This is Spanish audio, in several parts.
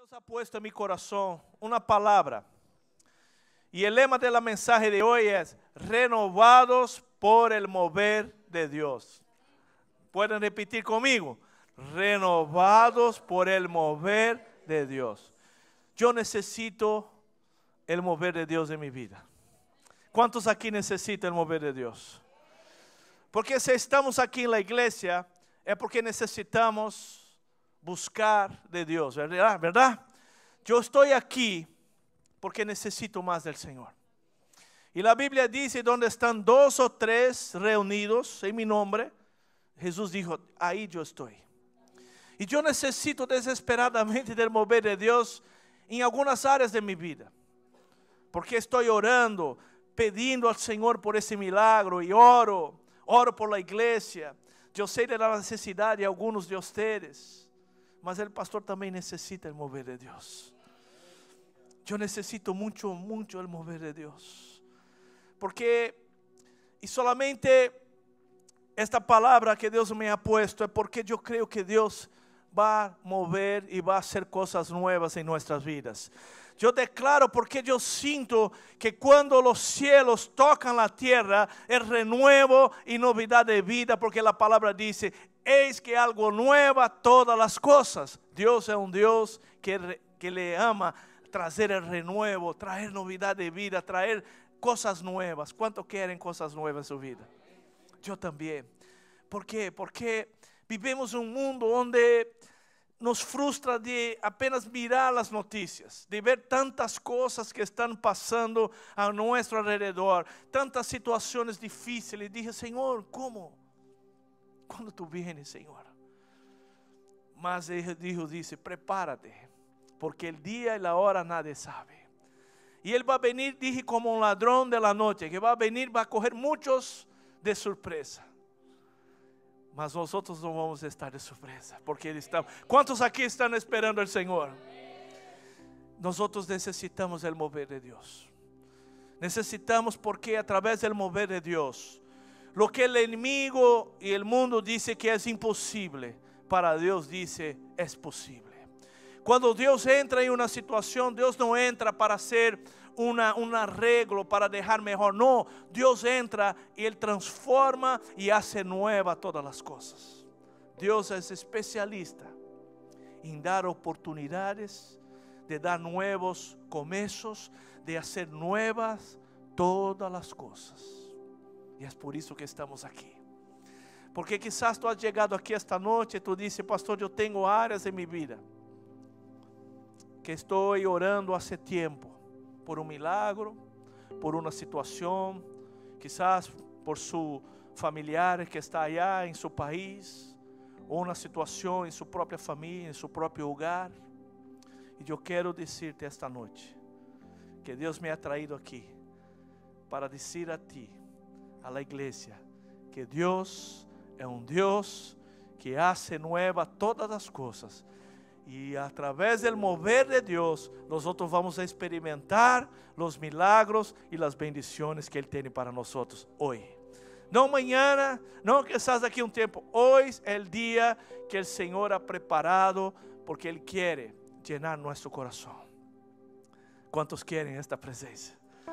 Dios ha puesto en mi corazón una palabra. Y el lema de la mensaje de hoy es renovados por el mover de Dios. ¿Pueden repetir conmigo? Renovados por el mover de Dios. Yo necesito el mover de Dios en mi vida. ¿Cuántos aquí necesitan el mover de Dios? Porque si estamos aquí en la iglesia es porque necesitamos buscar de Dios, ¿verdad? Yo estoy aquí porque necesito más del Señor. Y la Biblia dice, donde están 2 o 3 reunidos en mi nombre, Jesús dijo, ahí yo estoy. Y yo necesito desesperadamente del mover de Dios en algunas áreas de mi vida. Porque estoy orando, pidiendo al Señor por ese milagro y oro por la iglesia. Yo sé de la necesidad de algunos de ustedes, mas el pastor también necesita el mover de Dios. Yo necesito mucho el mover de Dios. Porque, y solamente esta palabra que Dios me ha puesto es porque yo creo que Dios va a mover y va a hacer cosas nuevas en nuestras vidas. Yo declaro porque yo siento que cuando los cielos tocan la tierra es renuevo y novedad de vida, porque la palabra dice, es que algo nueva todas las cosas. Dios es un Dios que le ama traer el renuevo, traer novedad de vida, traer cosas nuevas. ¿Cuántos quieren cosas nuevas en su vida? Yo también. ¿Por qué? Porque vivimos en un mundo donde nos frustra de apenas mirar las noticias, de ver tantas cosas que están pasando a nuestro alrededor, tantas situaciones difíciles. Dije, Señor, ¿cómo? ¿Cuándo tú vienes, Señor? Mas Dios dice, prepárate, porque el día y la hora nadie sabe. Y Él va a venir, dije, como un ladrón de la noche, que va a venir, va a coger muchos de sorpresa. Mas nosotros no vamos a estar de sorpresa, porque Él está. ¿Cuántos aquí están esperando al Señor? Nosotros necesitamos el mover de Dios. Necesitamos, porque a través del mover de Dios, lo que el enemigo y el mundo dice que es imposible, para Dios dice es posible. Cuando Dios entra en una situación, Dios no entra para hacer un arreglo, para dejar mejor. No, Dios entra y Él transforma y hace nueva todas las cosas. Dios es especialista en dar oportunidades, de dar nuevos comienzos, de hacer nuevas todas las cosas. Y es por eso que estamos aquí. Porque quizás tú has llegado aquí esta noche y tú dices, pastor, yo tengo áreas en mi vida que estoy orando hace tiempo por un milagro, por una situación, quizás por su familiar que está allá en su país, o una situación en su propia familia, en su propio hogar. Y yo quiero decirte esta noche que Dios me ha traído aquí para decir a ti, a la iglesia, que Dios es un Dios que hace nueva todas las cosas. Y a través del mover de Dios, nosotros vamos a experimentar los milagros y las bendiciones que Él tiene para nosotros hoy. No mañana, no quizás daqui un tiempo. Hoy es el día que el Señor ha preparado, porque Él quiere llenar nuestro corazón. ¿Cuántos quieren esta presencia?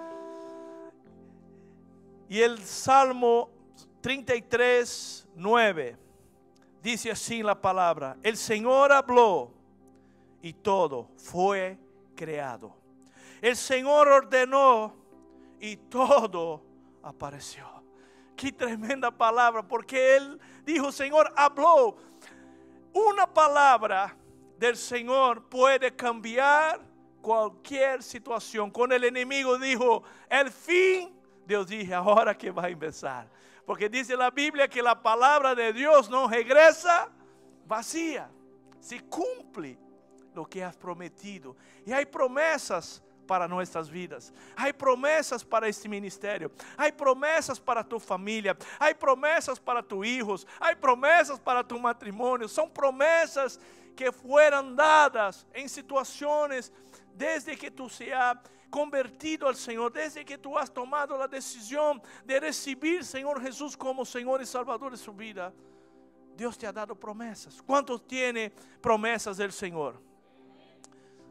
Y el Salmo 33, 9 dice así la palabra: el Señor habló y todo fue creado. El Señor ordenó y todo apareció. Qué tremenda palabra, porque Él dijo, Señor habló. Una palabra del Señor puede cambiar cualquier situación. Con el enemigo dijo, el fin, Dios dijo, ahora que va a empezar. Porque dice la Biblia que la palabra de Dios no regresa vacía, se cumple lo que has prometido. Y hay promesas para nuestras vidas, hay promesas para este ministerio, hay promesas para tu familia, hay promesas para tus hijos, hay promesas para tu matrimonio. Son promesas que fueron dadas en situaciones desde que tú se has convertido al Señor, desde que tú has tomado la decisión de recibir Señor Jesús como Señor y Salvador de su vida. Dios te ha dado promesas. ¿Cuántos tiene promesas del Señor?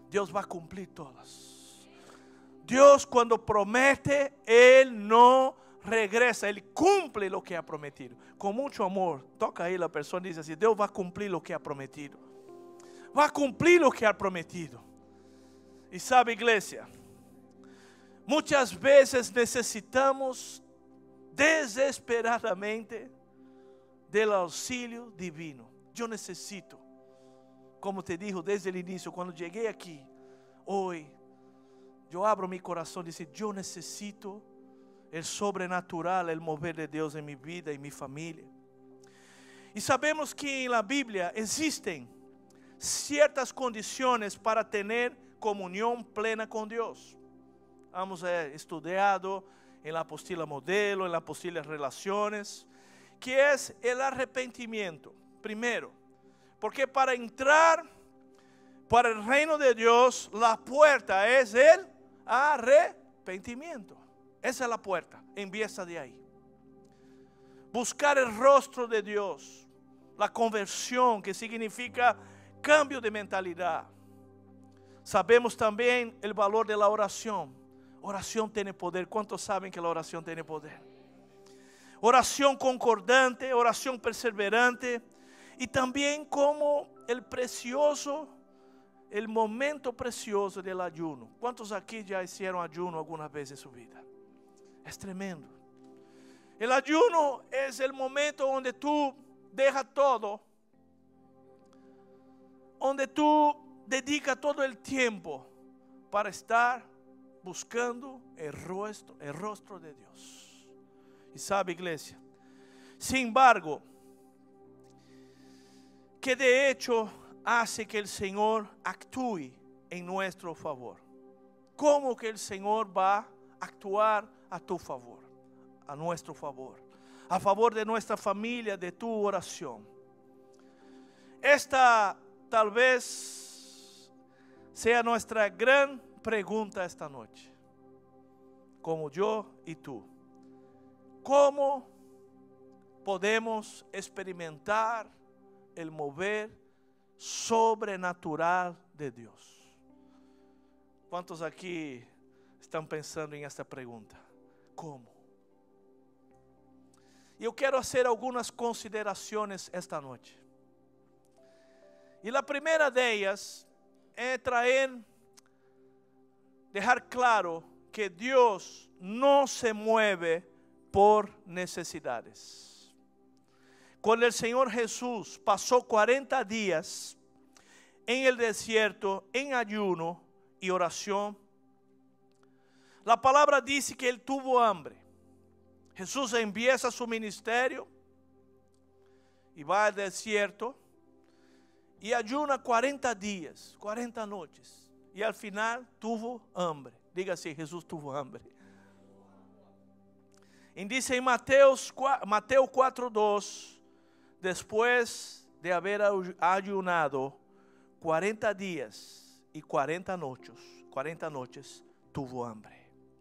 Dios va a cumplir todas. Dios cuando promete, Él no regresa, Él cumple lo que ha prometido. Con mucho amor, toca ahí la persona y dice así: Dios va a cumplir lo que ha prometido. Va a cumplir lo que ha prometido. Y sabe, iglesia, muchas veces necesitamos desesperadamente del auxilio divino. Yo necesito, como te dijo desde el inicio, cuando llegué aquí, hoy, yo abro mi corazón y digo: yo necesito el sobrenatural, el mover de Dios en mi vida y mi familia. Y sabemos que en la Biblia existen ciertas condiciones para tener comunión plena con Dios. Hemos estudiado en la apostila modelo, en la apostila relaciones, que es el arrepentimiento. Primero, porque para entrar para el reino de Dios, la puerta es el arrepentimiento. Esa es la puerta, empieza de ahí. Buscar el rostro de Dios, la conversión, que significa cambio de mentalidad. Sabemos también el valor de la oración. Oración tiene poder. ¿Cuántos saben que la oración tiene poder? Oración concordante, oración perseverante, y también como el momento precioso del ayuno. ¿Cuántos aquí ya hicieron ayuno alguna vez en su vida? Es tremendo. El ayuno es el momento donde tú dejas todo, donde tú dedicas todo el tiempo para estar buscando el rostro de Dios. Y sabe, iglesia, sin embargo, que de hecho hace que el Señor actúe en nuestro favor. ¿Cómo que el Señor va a actuar a tu favor, a nuestro favor, a favor de nuestra familia, de tu oración? Esta tal vez sea nuestra gran pregunta esta noche, como yo y tú. ¿Cómo podemos experimentar el mover sobrenatural de Dios? ¿Cuántos aquí están pensando en esta pregunta? ¿Cómo? Yo quiero hacer algunas consideraciones esta noche. Y la primera de ellas es dejar claro que Dios no se mueve por necesidades. Cuando el Señor Jesús pasó 40 días en el desierto, en ayuno y oración, la palabra dice que Él tuvo hambre. Jesús empieza su ministerio y va al desierto y ayuna 40 días, 40 noches. Y al final tuvo hambre. Diga así: Jesús tuvo hambre. Y dice en Mateo 4:2, después de haber ayunado 40 días y 40 noches, tuvo hambre.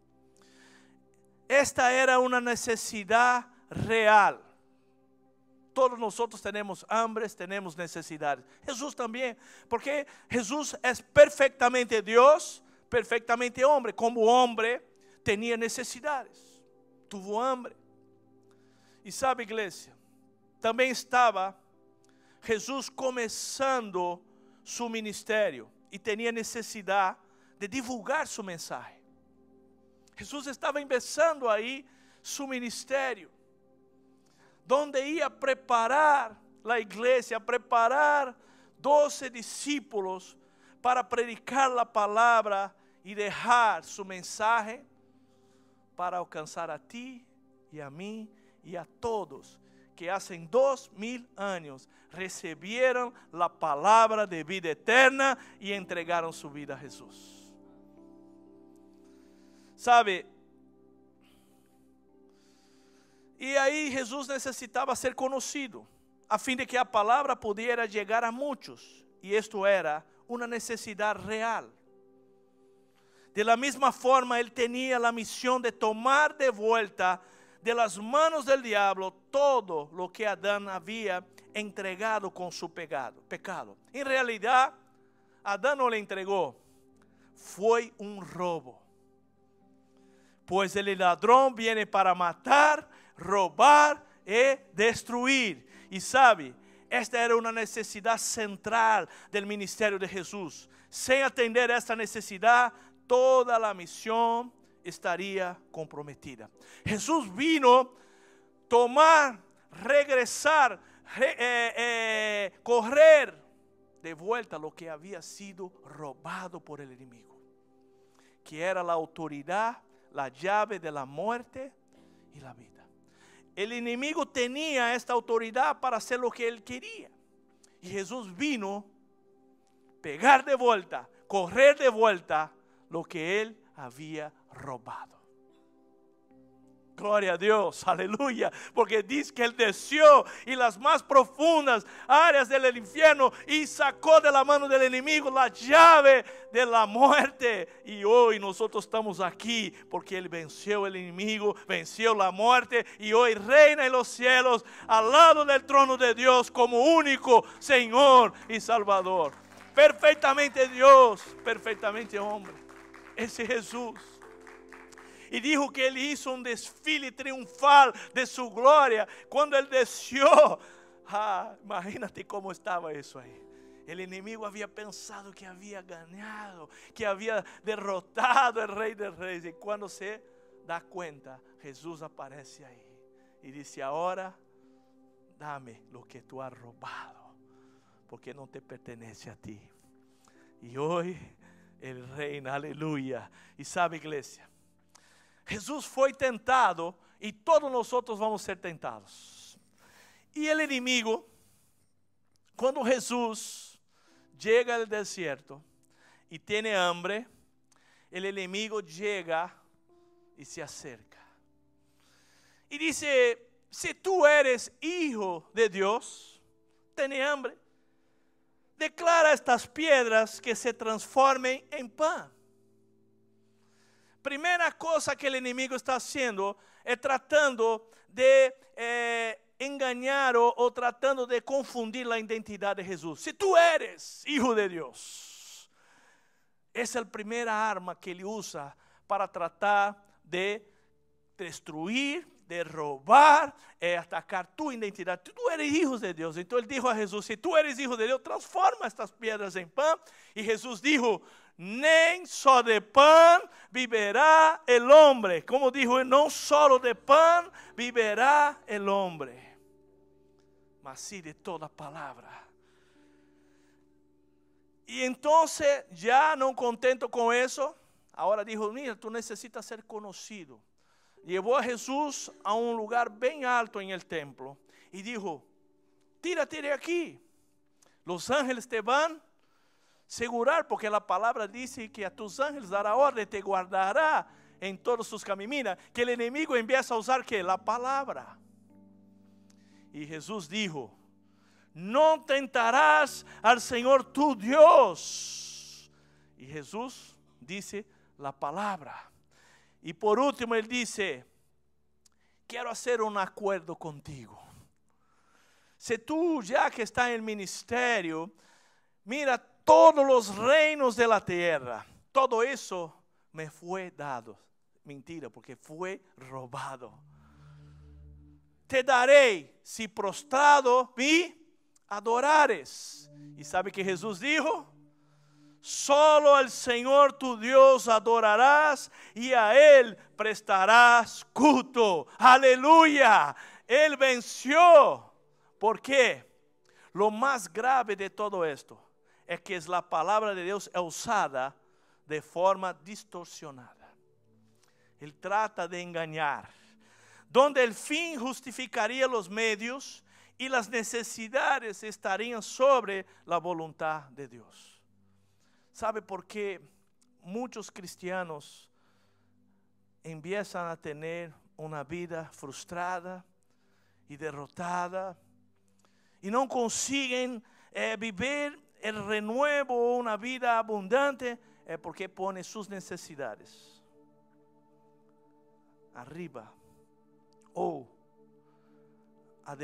Esta era una necesidad real. Todos nosotros tenemos hambres, tenemos necesidades. Jesús también, porque Jesús es perfectamente Dios, perfectamente hombre. Como hombre tenía necesidades, tuvo hambre. Y sabe, iglesia, también estaba Jesús comenzando su ministerio y tenía necesidad de divulgar su mensaje. Jesús estaba empezando ahí su ministerio, donde iba a preparar la iglesia, a preparar 12 discípulos para predicar la palabra y dejar su mensaje para alcanzar a ti y a mí y a todos que hace 2000 años recibieron la palabra de vida eterna y entregaron su vida a Jesús. ¿Sabe? Y ahí Jesús necesitaba ser conocido, a fin de que la palabra pudiera llegar a muchos. Y esto era una necesidad real. De la misma forma, Él tenía la misión de tomar de vuelta de las manos del diablo todo lo que Adán había entregado con su pecado. En realidad, Adán no le entregó, fue un robo. Pues el ladrón viene para matar, robar y destruir. Y sabe, esta era una necesidad central del ministerio de Jesús. Sin atender a esta necesidad, toda la misión estaría comprometida. Jesús vino tomar, regresar, correr de vuelta lo que había sido robado por el enemigo, que era la autoridad, la llave de la muerte y la vida. El enemigo tenía esta autoridad para hacer lo que él quería. Y Jesús vino pegar de vuelta, correr de vuelta lo que él había robado. Gloria a Dios, aleluya, porque dice que él descendió y las más profundas áreas del infierno y sacó de la mano del enemigo la llave de la muerte. Y hoy nosotros estamos aquí porque él venció el enemigo, venció la muerte y hoy reina en los cielos al lado del trono de Dios como único Señor y Salvador. Perfectamente Dios, perfectamente hombre. Ese es Jesús. Y dijo que él hizo un desfile triunfal de su gloria cuando él descendió. Imagínate cómo estaba eso ahí. El enemigo había pensado que había ganado, que había derrotado al Rey de Reyes. Y cuando se da cuenta, Jesús aparece ahí y dice: ahora dame lo que tú has robado, porque no te pertenece a ti. Y hoy él reina, aleluya. Y sabe, iglesia, Jesús fue tentado y todos nosotros vamos a ser tentados. Y el enemigo, cuando Jesús llega al desierto y tiene hambre, el enemigo llega y se acerca. Y dice: si tú eres hijo de Dios, tiene hambre, declara a estas piedras que se transformen en pan. Primera cosa que el enemigo está haciendo es tratando de engañar o tratando de confundir la identidad de Jesús. Si tú eres hijo de Dios, esa es la primera arma que él usa para tratar de destruir, de robar, atacar tu identidad. Tú eres hijo de Dios. Entonces él dijo a Jesús: si tú eres hijo de Dios, transforma estas piedras en pan. Y Jesús dijo: nem só de pan viverá el hombre. Como dijo, no solo de pan viverá el hombre, mas sí de toda palabra. Y entonces, ya no contento con eso, ahora dijo: mira, tú necesitas ser conocido. Llevó a Jesús a un lugar bien alto en el templo y dijo: tírate de aquí, los ángeles te van a asegurar, porque la palabra dice que a tus ángeles dará orden, te guardará en todos sus caminos. Mira, que el enemigo empieza a usar ¿qué? La palabra. Y Jesús dijo: no tentarás al Señor tu Dios. Y Jesús dice la palabra. Y por último él dice: quiero hacer un acuerdo contigo. Si tú, ya que estás en el ministerio, mira, todos los reinos de la tierra, todo eso me fue dado. Mentira, porque fue robado. Te daré si prostrado me adorares. ¿Y sabe que Jesús dijo? Solo al Señor tu Dios adorarás y a Él prestarás culto. Aleluya. Él venció. ¿Por qué? Lo más grave de todo esto es que la palabra de Dios es usada de forma distorsionada. Él trata de engañar, donde el fin justificaría los medios y las necesidades estarían sobre la voluntad de Dios. ¿Sabe por qué muchos cristianos empiezan a tener una vida frustrada y derrotada y no consiguen vivir el renuevo, una vida abundante? Porque pone sus necesidades arriba o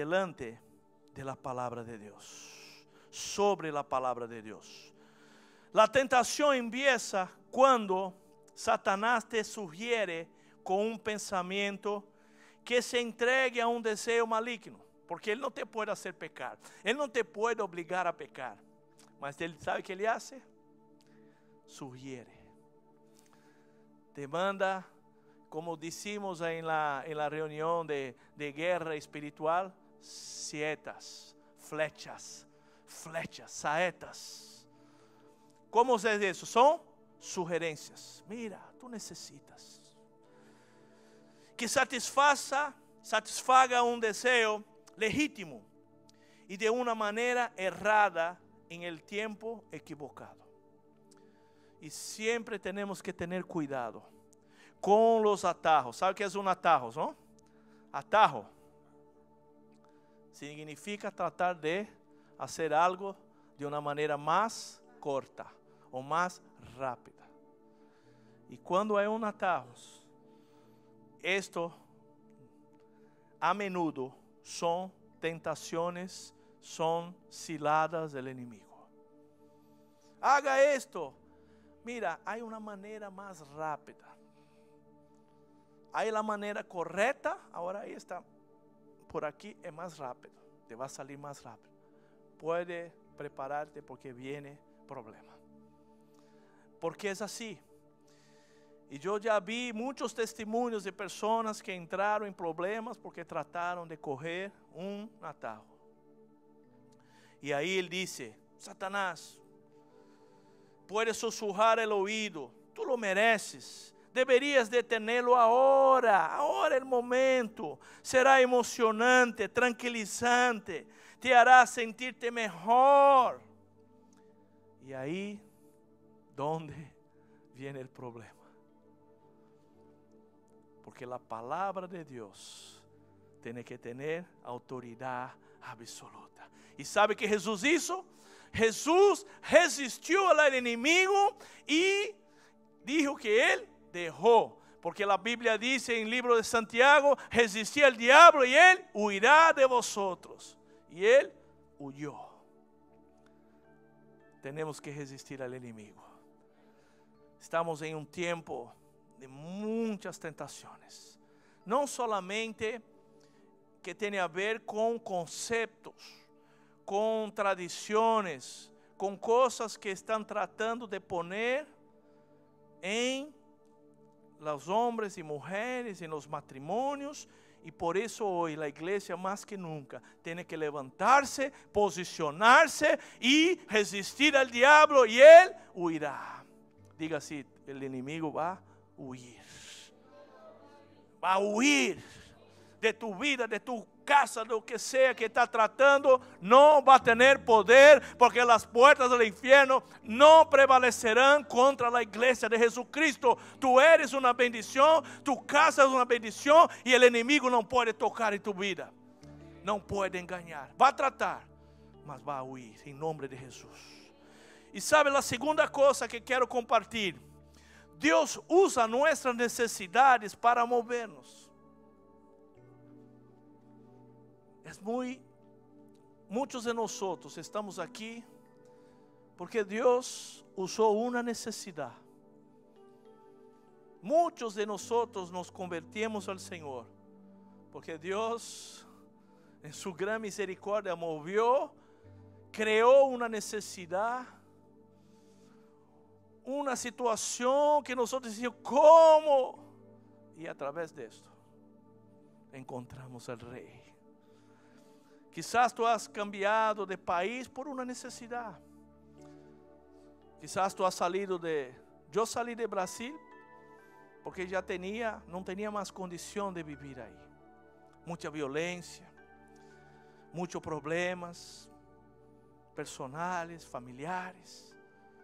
adelante de la palabra de Dios, sobre la palabra de Dios. La tentación empieza cuando Satanás te sugiere con un pensamiento que se entregue a un deseo maligno. Porque Él no te puede hacer pecar. Él no te puede obligar a pecar. Mas Él sabe que Él hace. Sugiere. Te manda, como decimos en la reunión de guerra espiritual, sietas, flechas, saetas. ¿Cómo es eso? Son sugerencias. Mira, tú necesitas que satisfaga un deseo legítimo y de una manera errada en el tiempo equivocado. Y siempre tenemos que tener cuidado con los atajos. ¿Sabe qué es un atajo, no? Atajo significa tratar de hacer algo de una manera más corta o más rápida. Y cuando hay un atajo, esto a menudo son tentaciones, son ciladas del enemigo. Haga esto. Mira, hay una manera más rápida. Hay la manera correcta. Ahora ahí está. Por aquí es más rápido. Te va a salir más rápido. Puede prepararte porque viene problema. Porque es así. Y yo ya vi muchos testimonios de personas que entraron en problemas porque trataron de coger un atajo. Y ahí él dice: Satanás, puedes susurrar el oído, tú lo mereces, deberías detenerlo ahora el momento, será emocionante, tranquilizante, te hará sentirte mejor. Y ahí, ¿dónde viene el problema? Porque la palabra de Dios tiene que tener autoridad absoluta. ¿Y sabe qué Jesús hizo? Jesús resistió al enemigo y dijo que Él dejó. Porque la Biblia dice en el libro de Santiago: resistid al diablo y Él huirá de vosotros. Y Él huyó. Tenemos que resistir al enemigo. Estamos en un tiempo de muchas tentaciones. No solamente que tiene a ver con conceptos, con tradiciones, con cosas que están tratando de poner en los hombres y mujeres, en los matrimonios. Y por eso hoy la iglesia más que nunca tiene que levantarse, posicionarse y resistir al diablo y él huirá. Diga así: el enemigo va a huir. Va a huir de tu vida, de tu casa, de lo que sea que está tratando. No va a tener poder, porque las puertas del infierno no prevalecerán contra la iglesia de Jesucristo. Tú eres una bendición, tu casa es una bendición, y el enemigo no puede tocar en tu vida. No puede engañar. Va a tratar, mas va a huir en nombre de Jesús. Y sabe la segunda cosa que quiero compartir: Dios usa nuestras necesidades para movernos. Muchos de nosotros estamos aquí porque Dios usó una necesidad. Muchos de nosotros nos convertimos al Señor porque Dios, en su gran misericordia, movió, creó una necesidad, una situación que nosotros decimos: ¿cómo? Y a través de esto encontramos al Rey. Quizás tú has cambiado de país por una necesidad. Quizás tú has salido yo salí de Brasil porque no tenía más condición de vivir ahí. Mucha violencia, muchos problemas personales, familiares.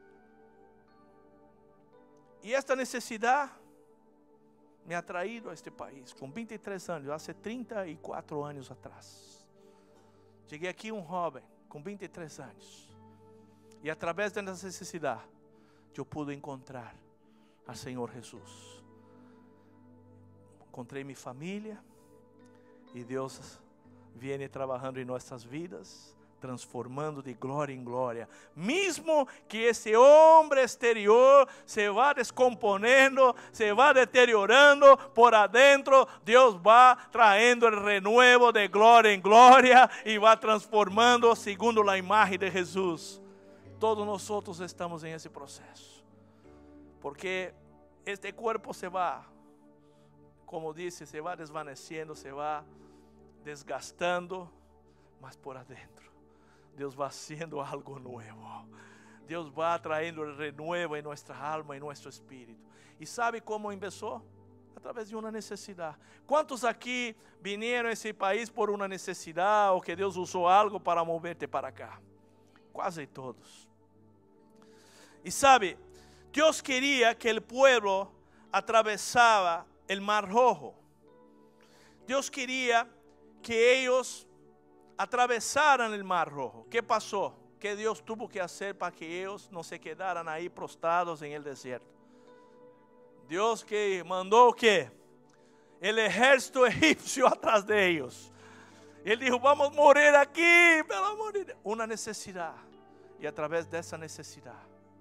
Y esta necesidad me ha traído a este país con 23 años, hace 34 años atrás. Cheguei aqui jovem com 23 anos. E através dessa necessidade, eu pude encontrar a Senhor Jesus. Encontrei minha família. E Deus vem trabalhando em nossas vidas, transformando de glória em glória. Mesmo que esse homem exterior se vá descomponendo, se vá deteriorando por adentro, Deus va trayendo el renuevo de gloria en gloria y va transformando segundo la imagen de Jesús. Todos nosotros estamos en ese proceso, porque este cuerpo se va, como dice, se va desvaneciendo, se va desgastando, mas por adentro Dios va haciendo algo nuevo. Dios va trayendo el renuevo en nuestra alma, en nuestro espíritu. ¿Y sabe cómo empezó? A través de una necesidad. ¿Cuántos aquí vinieron a ese país por una necesidad o que Dios usó algo para moverte para acá? Casi todos. Y sabe, Dios quería que el pueblo atravesaba el Mar Rojo. Dios quería que ellos atravesaran el Mar Rojo. ¿Qué pasó? ¿Qué Dios tuvo que hacer para que ellos no se quedaran ahí prostrados en el desierto? Dios que mandó que el ejército egipcio atrás de ellos. Él dijo, vamos a morir aquí, vamos a morir. Una necesidad. Y a través de esa necesidad,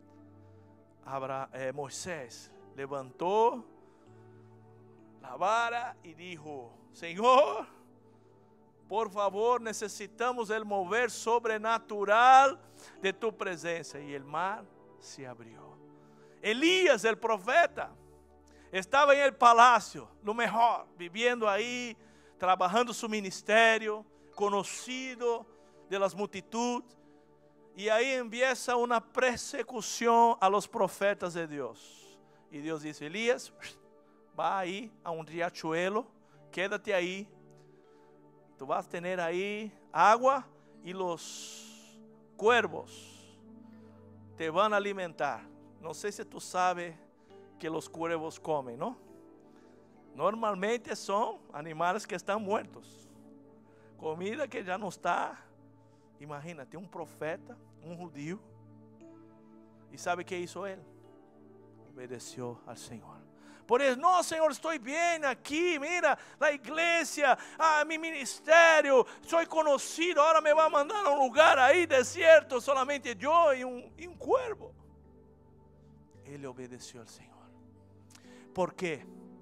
Moisés levantó la vara y dijo, Señor, por favor, necesitamos el mover sobrenatural de tu presencia. Y el mar se abrió. Elías, el profeta, estaba en el palacio, lo mejor, viviendo ahí, trabajando su ministerio, conocido de las multitudes. Y ahí empieza una persecución a los profetas de Dios. Y Dios dice, Elías, va ahí a un riachuelo, quédate ahí. Tú vas a tener ahí agua y los cuervos te van a alimentar. No sé si tú sabes que los cuervos comen, ¿no? Normalmente son animales que están muertos. Comida que ya no está. Imagínate, un profeta, un judío. ¿Y sabe qué hizo él? Obedeció al Señor. Por eso, no, Señor, estoy bien aquí, mira, la iglesia, mi ministerio, soy conocido, ahora me va a mandar a un lugar ahí desierto, solamente yo y un cuervo. Él obedeció al Señor. ¿Por qué?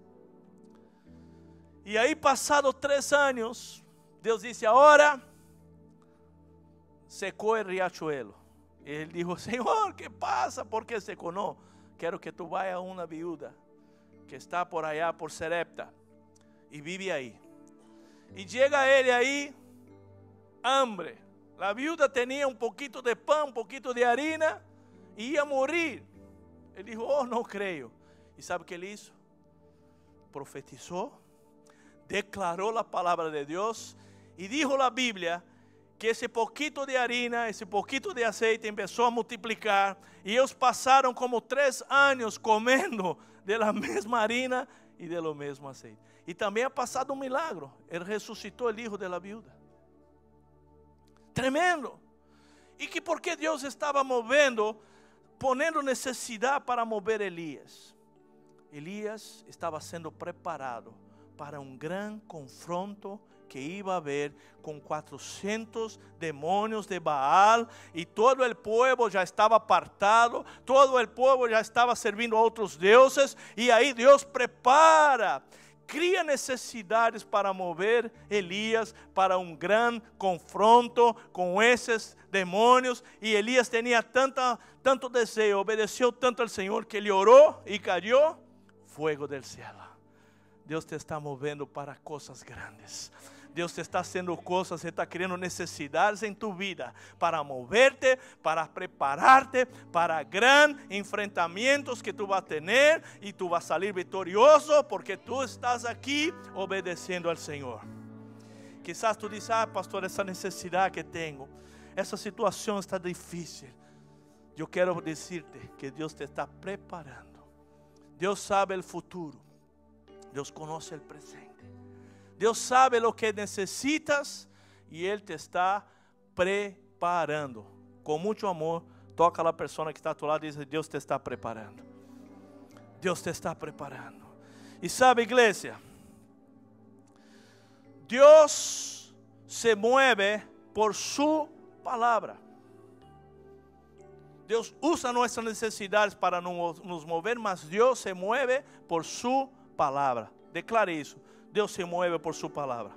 Y ahí pasados 3 años, Dios dice, ahora secó el riachuelo. Y él dijo, Señor, ¿qué pasa? ¿Por qué secó? No, quiero que tú vayas a una viuda que está por allá, por Serepta, y vive ahí. Y llega él ahí, hambre. La viuda tenía un poquito de pan, un poquito de harina, y iba a morir. Él dijo, oh, no creo. ¿Y sabe qué él hizo? Profetizó, declaró la palabra de Dios, y dijo la Biblia, que ese poquito de harina, ese poquito de aceite empezó a multiplicar, y ellos pasaron como 3 años comiendo de la misma harina y de lo mismo aceite. Y también ha pasado un milagro. Él resucitó el hijo de la viuda. Tremendo. Y que porque Dios estaba moviendo, poniendo necesidad para mover Elías. Elías estaba siendo preparado para un gran confronto que iba a haber con 400 demonios de Baal, y todo el pueblo ya estaba apartado, todo el pueblo ya estaba sirviendo a otros dioses, y ahí Dios prepara, cría necesidades para mover Elías para un gran confronto con esos demonios. Y Elías tenía tanto deseo, obedeció tanto al Señor, que le oró y cayó fuego del cielo. Dios te está moviendo para cosas grandes. Dios te está haciendo cosas, Él está creando necesidades en tu vida para moverte, para prepararte para gran enfrentamientos que tú vas a tener, y tú vas a salir victorioso porque tú estás aquí obedeciendo al Señor. Quizás tú dices, pastor, esa necesidad que tengo, esa situación está difícil. Yo quiero decirte que Dios te está preparando. Dios sabe el futuro. Dios conoce el presente. Dios sabe lo que necesitas y Él te está preparando. Con mucho amor, toca a la persona que está a tu lado y dice, Dios te está preparando. Dios te está preparando. Y sabe, iglesia, Dios se mueve por su palabra. Dios usa nuestras necesidades para nos mover, mas Dios se mueve por su palabra. Declare eso. Dios se mueve por su palabra.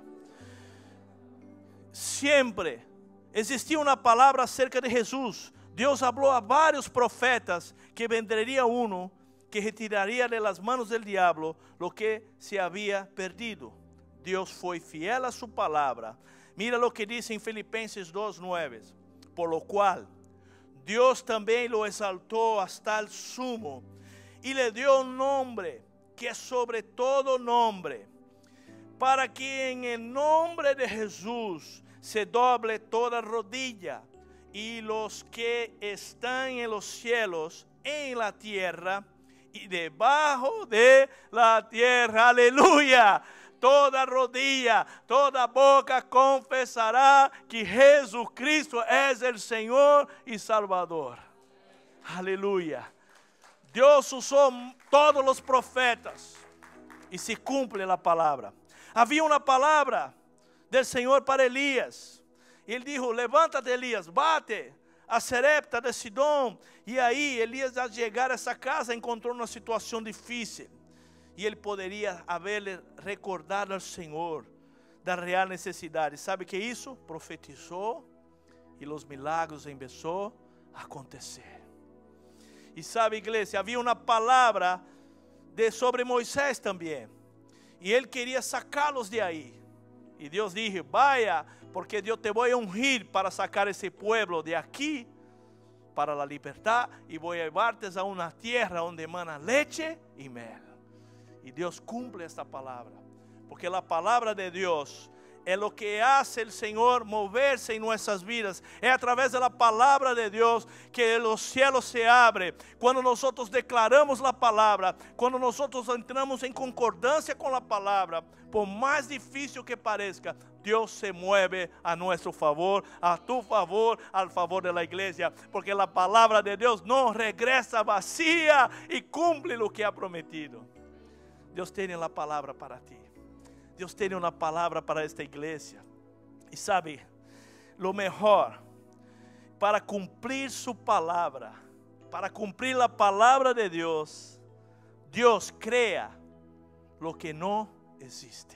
Siempre existía una palabra acerca de Jesús. Dios habló a varios profetas que vendría uno que retiraría de las manos del diablo lo que se había perdido. Dios fue fiel a su palabra. Mira lo que dice en Filipenses 2:9. Por lo cual Dios también lo exaltó hasta el sumo y le dio un nombre que es sobre todo nombre, para que en el nombre de Jesús se doble toda rodilla, y los que están en los cielos, en la tierra y debajo de la tierra. Aleluya. Toda rodilla, toda boca confesará que Jesucristo es el Señor y Salvador. Aleluya. Dios usó todos los profetas y se cumple la palabra. Había una palabra del Señor para Elías. Y él dijo: levántate, Elías, bate a Sarepta de Sidón. Y ahí Elías, al llegar a esa casa, encontró una situación difícil. E ele poderia haver recordado ao Senhor da real necessidade. Sabe que isso? Profetizou e os milagros começaram a acontecer. E sabe, igreja, havia uma palavra sobre Moisés também. E ele queria sacá-los de aí. E Deus disse: vaya, porque Deus te vou a ungir para sacar esse povo de aqui para a liberdade, e vou levar-te a uma terra onde emana leite e mel. Y Dios cumple esta palabra, porque la palabra de Dios es lo que hace el Señor moverse en nuestras vidas. Es a través de la palabra de Dios que los cielos se abren. Cuando nosotros declaramos la palabra, cuando nosotros entramos en concordancia con la palabra, por más difícil que parezca, Dios se mueve a nuestro favor, a tu favor, al favor de la iglesia, porque la palabra de Dios no regresa vacía y cumple lo que ha prometido. Deus tem a palavra para ti. Deus tem uma palavra para esta igreja. E sabe, lo mejor, para cumprir su palavra, para cumprir a palavra de Deus, Deus crea lo que não existe.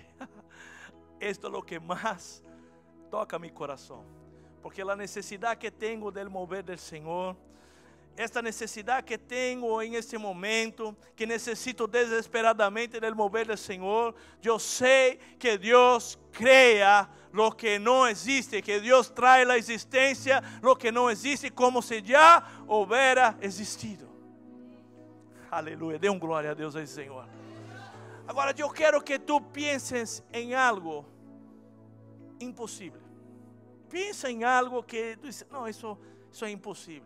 Esto es lo que más toca mi corazón. Porque la necesidad que tengo del mover del Señor, esta necesidad que tengo en este momento, que necesito desesperadamente del mover del Señor, yo sé que Dios crea lo que no existe, que Dios trae la existencia lo que no existe, como si ya hubiera existido. Aleluya, dê gloria a Dios al Señor. Agora yo quiero que tú pienses en algo imposible. Piensa en algo que tú dices: no, eso es imposible.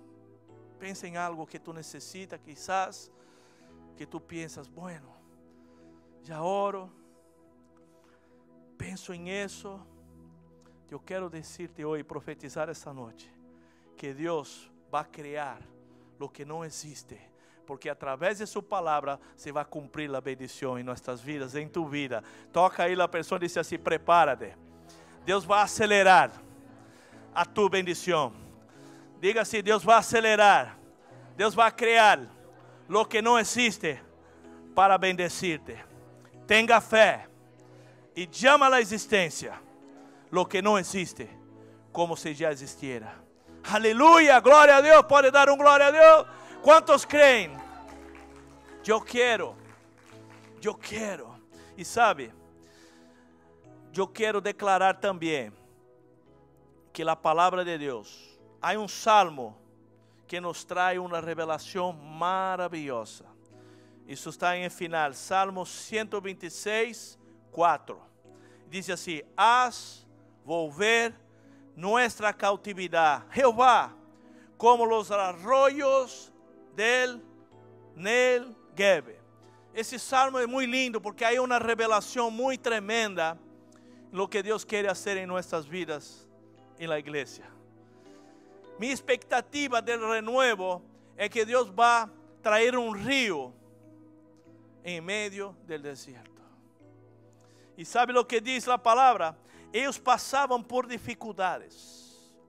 Pensa em algo que tu necessitas, quizás, que tu piensas: bueno, já oro, penso em isso. Eu quero dizer-te hoje, profetizar esta noite, que Deus vai criar lo que não existe, porque a través de sua palavra se vai cumprir a bendição em nossas vidas, em tu vida. Toca aí a pessoa e diz assim: prepárate, Deus vai acelerar a tu bendição. Diga assim: Deus vai acelerar, Deus vai criar lo que não existe para bendecirte. Tenga fé e chama a existência lo que não existe como se já existiera. Aleluya, glória a Deus. Pode dar glória a Deus. ¿Cuántos creem? Eu quero. E sabe, eu quero declarar também que a palavra de Deus, há um salmo que nos traz uma revelação maravilhosa. Isso está em final, Salmo 126, 4. Diz assim: haz volver nuestra cautividade, Jehová, como los arroyos del Negev. Esse salmo é muito lindo porque há uma revelação muito tremenda em lo que Deus quer fazer em nossas vidas, em la igreja. Mi expectativa del renuevo es que Dios va a traer un río en medio del desierto. Y sabe lo que dice la palabra: ellos pasaban por dificultades.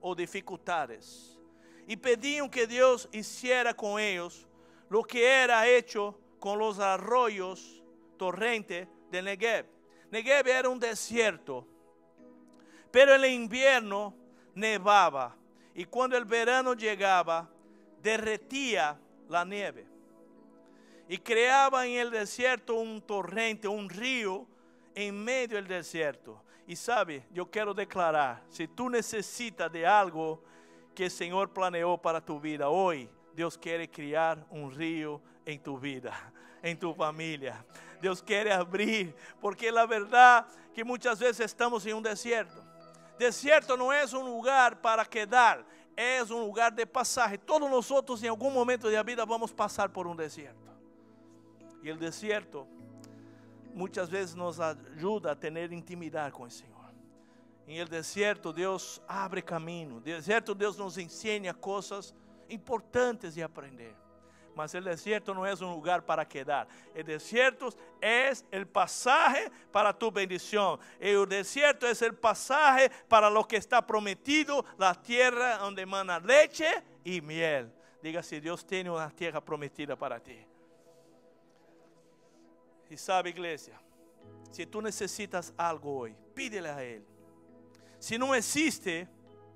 o dificultades. Y pedían que Dios hiciera con ellos lo que era hecho con los arroyos torrentes de Negev. Negev era un desierto, pero en el invierno nevaba. Y cuando el verano llegaba, derretía la nieve. Y creaba en el desierto un torrente, un río en medio del desierto. Y sabe, yo quiero declarar, si tú necesitas de algo que el Señor planeó para tu vida, hoy Dios quiere crear un río en tu vida, en tu familia. Dios quiere abrir, porque la verdad que muchas veces estamos en un desierto. Desierto no es un lugar para quedar, es un lugar de pasaje. Todos nosotros en algún momento de la vida vamos a pasar por un desierto. Y el desierto muchas veces nos ayuda a tener intimidad con el Señor. En el desierto Dios abre camino. En el desierto Dios nos enseña cosas importantes de aprender. Mas el desierto no es un lugar para quedar. El desierto es el pasaje para tu bendición. El desierto es el pasaje para lo que está prometido, la tierra donde emana leche y miel. Diga si Dios tiene una tierra prometida para ti. Y sabe, iglesia, si tú necesitas algo hoy, pídele a Él. Si no existe,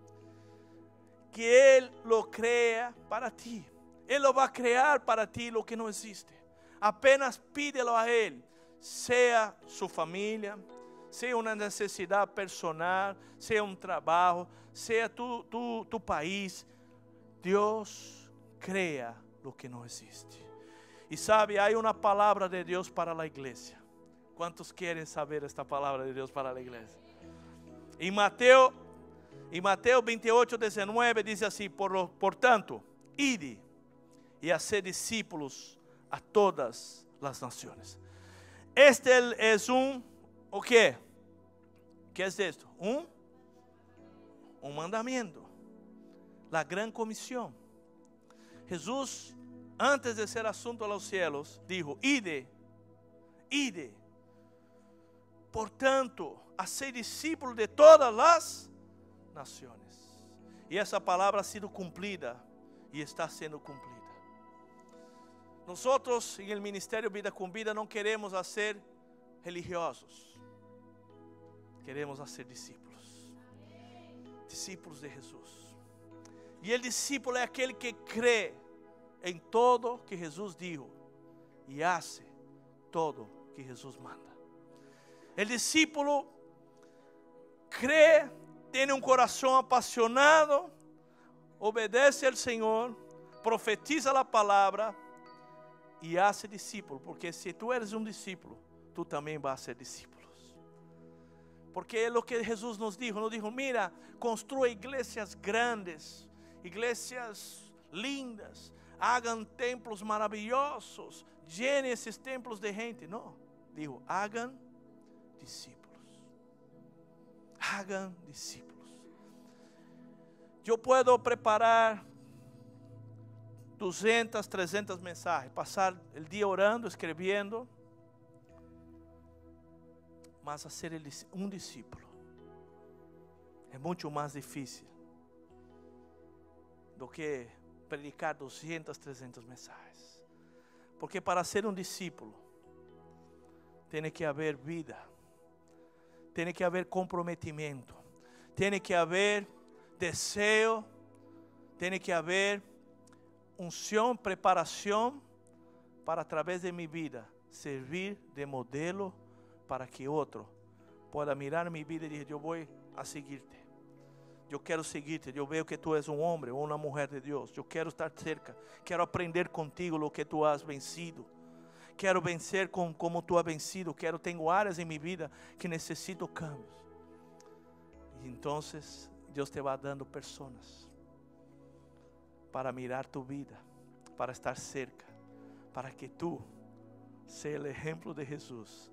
que Él lo crea para ti. Él lo va a crear para ti lo que no existe. Apenas pídelo a Él. Sea su familia, sea una necesidad personal, sea un trabajo, sea tu país. Dios crea lo que no existe. Y sabe, hay una palabra de Dios para la iglesia. ¿Cuántos quieren saber esta palabra de Dios para la iglesia? En Mateo 28, 19 dice así: por tanto, id y haced discípulos a todas las naciones. Este es ¿o qué? ¿Qué es esto? Un mandamiento. La gran comisión. Jesús, antes de ser asunto a los cielos, dijo: id. Por tanto, haced discípulos de todas las naciones. Y esa palabra ha sido cumplida y está siendo cumplida. Nosotros en el Ministerio Vida con Vida no queremos hacer religiosos. Queremos hacer discípulos. Discípulos de Jesús. Y el discípulo es aquel que cree en todo que Jesús dijo y hace todo que Jesús manda. El discípulo cree, tiene un corazón apasionado, obedece al Señor, profetiza la palabra y hace discípulo. Porque si tú eres un discípulo, tú también vas a ser discípulos. Porque es lo que Jesús nos dijo, mira, construye iglesias grandes, iglesias lindas, hagan templos maravillosos, llenen esos templos de gente. No, dijo, hagan discípulos. Hagan discípulos. Yo puedo preparar 200, 300 mensajes, pasar el día orando, escribiendo, mas hacer un discípulo es mucho más difícil do que predicar 200, 300 mensajes. Porque para ser un discípulo tiene que haber vida, tiene que haber comprometimiento, tiene que haber deseo, tiene que haber unción, preparación para a través de mi vida servir de modelo para que otro pueda mirar mi vida y decir: yo voy a seguirte, yo quiero seguirte, yo veo que tú eres un hombre o una mujer de Dios, yo quiero estar cerca, quiero aprender contigo lo que tú has vencido, quiero vencer como tú has vencido, tengo áreas en mi vida que necesito cambios. Y entonces Dios te va dando personas para mirar tu vida, para estar cerca, para que tú seas el ejemplo de Jesús,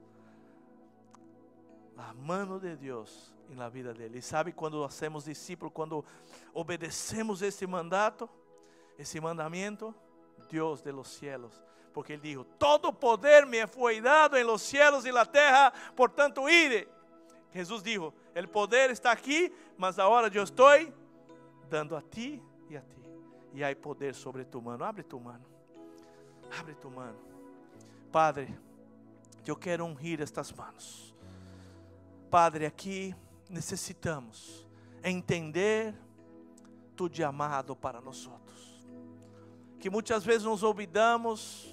la mano de Dios en la vida de Él. Y sabe, cuando hacemos discípulos, cuando obedecemos ese mandato, ese mandamiento, Dios de los cielos, porque Él dijo: todo poder me fue dado en los cielos y la tierra, por tanto id. Jesús dijo: el poder está aquí, mas ahora yo estoy dando a ti e a ti. E há poder sobre tu mano. Abre tu mano. Abre tu mano. Padre, eu quero ungir estas manos. Padre, aqui necessitamos entender tu chamado para nós outros. Que muitas vezes nos olvidamos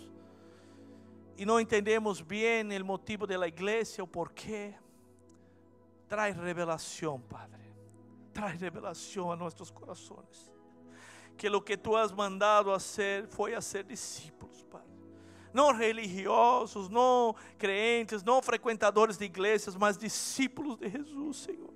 e não entendemos bem o motivo da igreja, o porquê. Traz revelação, Padre. Traz revelação a nossos corações. Que o que tu has mandado a ser foi a ser discípulos, Padre. Não religiosos, não crentes, não frequentadores de igrejas, mas discípulos de Jesus, Senhor.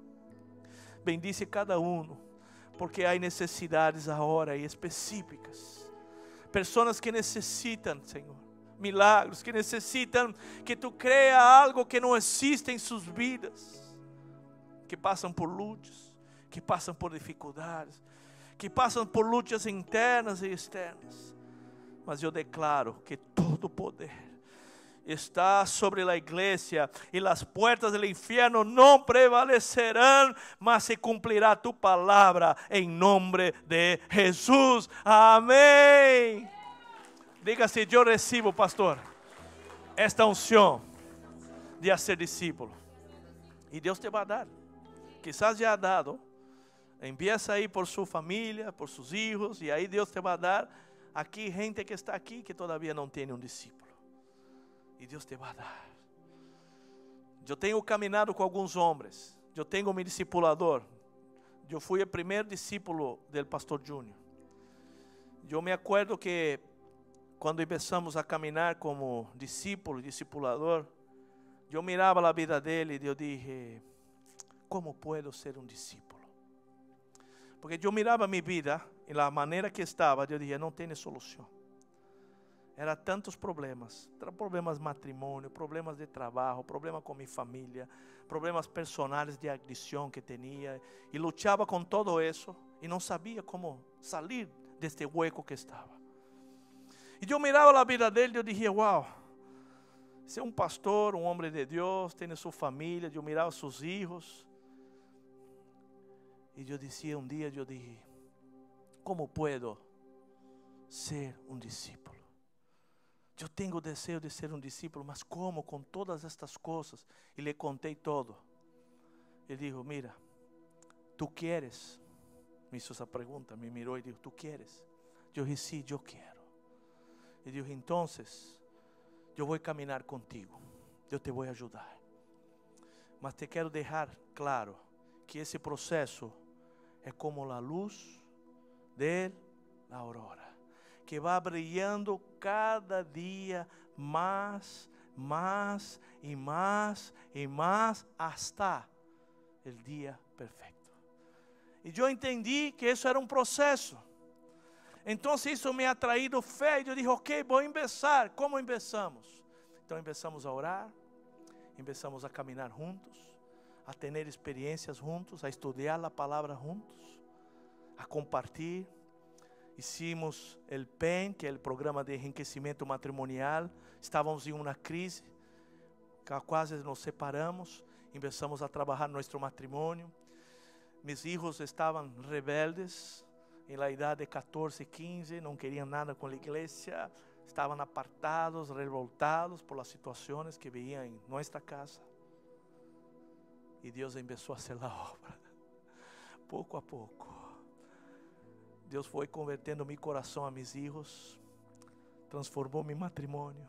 Bendice cada um, porque há necessidades agora específicas. Pessoas que necessitam, Senhor, milagros, que necessitam que tu crea algo que não existe em suas vidas, que passam por lutas, que passam por dificuldades, que passam por lutas internas e externas. Mas eu declaro que todo poder está sobre a igreja e as portas do inferno não prevalecerão, mas se cumprirá tu palavra em nome de Jesus. Amém. Diga-se: eu recebo, pastor, esta unção de ser discípulo. E Deus te vai dar. Quizás já ha dado. Empieza aí por sua família, por seus filhos, e aí Deus te vai dar. Aqui, gente que está aqui que todavia não tem um discípulo. E Deus te vai dar. Eu tenho caminhado com alguns homens. Eu tenho meu discipulador. Eu fui o primeiro discípulo do pastor Júnior. Eu me acordo que quando começamos a caminhar como discípulo, discipulador, eu mirava a vida dele e eu dije: como posso ser um discípulo? Porque eu mirava minha vida e a maneira que estava, eu dizia: não tem solução. Era tantos problemas matrimônio, problemas de trabalho, problema com minha família, problemas personais de adicção que tinha, e lutava com todo isso e não sabia como sair deste hueco que estava. E eu mirava a vida dele e eu dizia: uau, esse é um pastor, um homem de Deus, tem sua família. Eu mirava seus filhos e eu dizia um dia, eu disse: como puedo ser um discípulo? Eu tenho o desejo de ser um discípulo, mas como com todas estas coisas? E lhe contei todo. Ele disse: mira, tu queres? Me hizo essa pergunta, me mirou e disse: tu queres? Eu disse: sim, eu quero. Ele disse: então, eu vou caminhar contigo, eu te vou ajudar. Mas te quero deixar claro que esse processo é como a luz da aurora, que vai brilhando cada dia mais e mais e mais, hasta o dia perfeito. E eu entendi que isso era um processo. Então isso me ha traído fé. E eu dije: ok, vou começar. Como começamos? Então começamos a orar, começamos a caminhar juntos, a ter experiências juntos, a estudar a palavra juntos, a compartilhar. Hicimos o PEN, que é o programa de enriquecimento matrimonial. Estávamos em uma crise, quase nos separamos. Começamos a trabalhar nosso matrimônio. Meus filhos estavam rebeldes, em la idade de 14, 15, não queriam nada com a igreja, estavam apartados, revoltados por las situações que veíam em nossa casa. E Deus começou a fazer a obra, pouco a pouco. Deus foi convertendo meu coração a meus filhos, transformou meu matrimônio.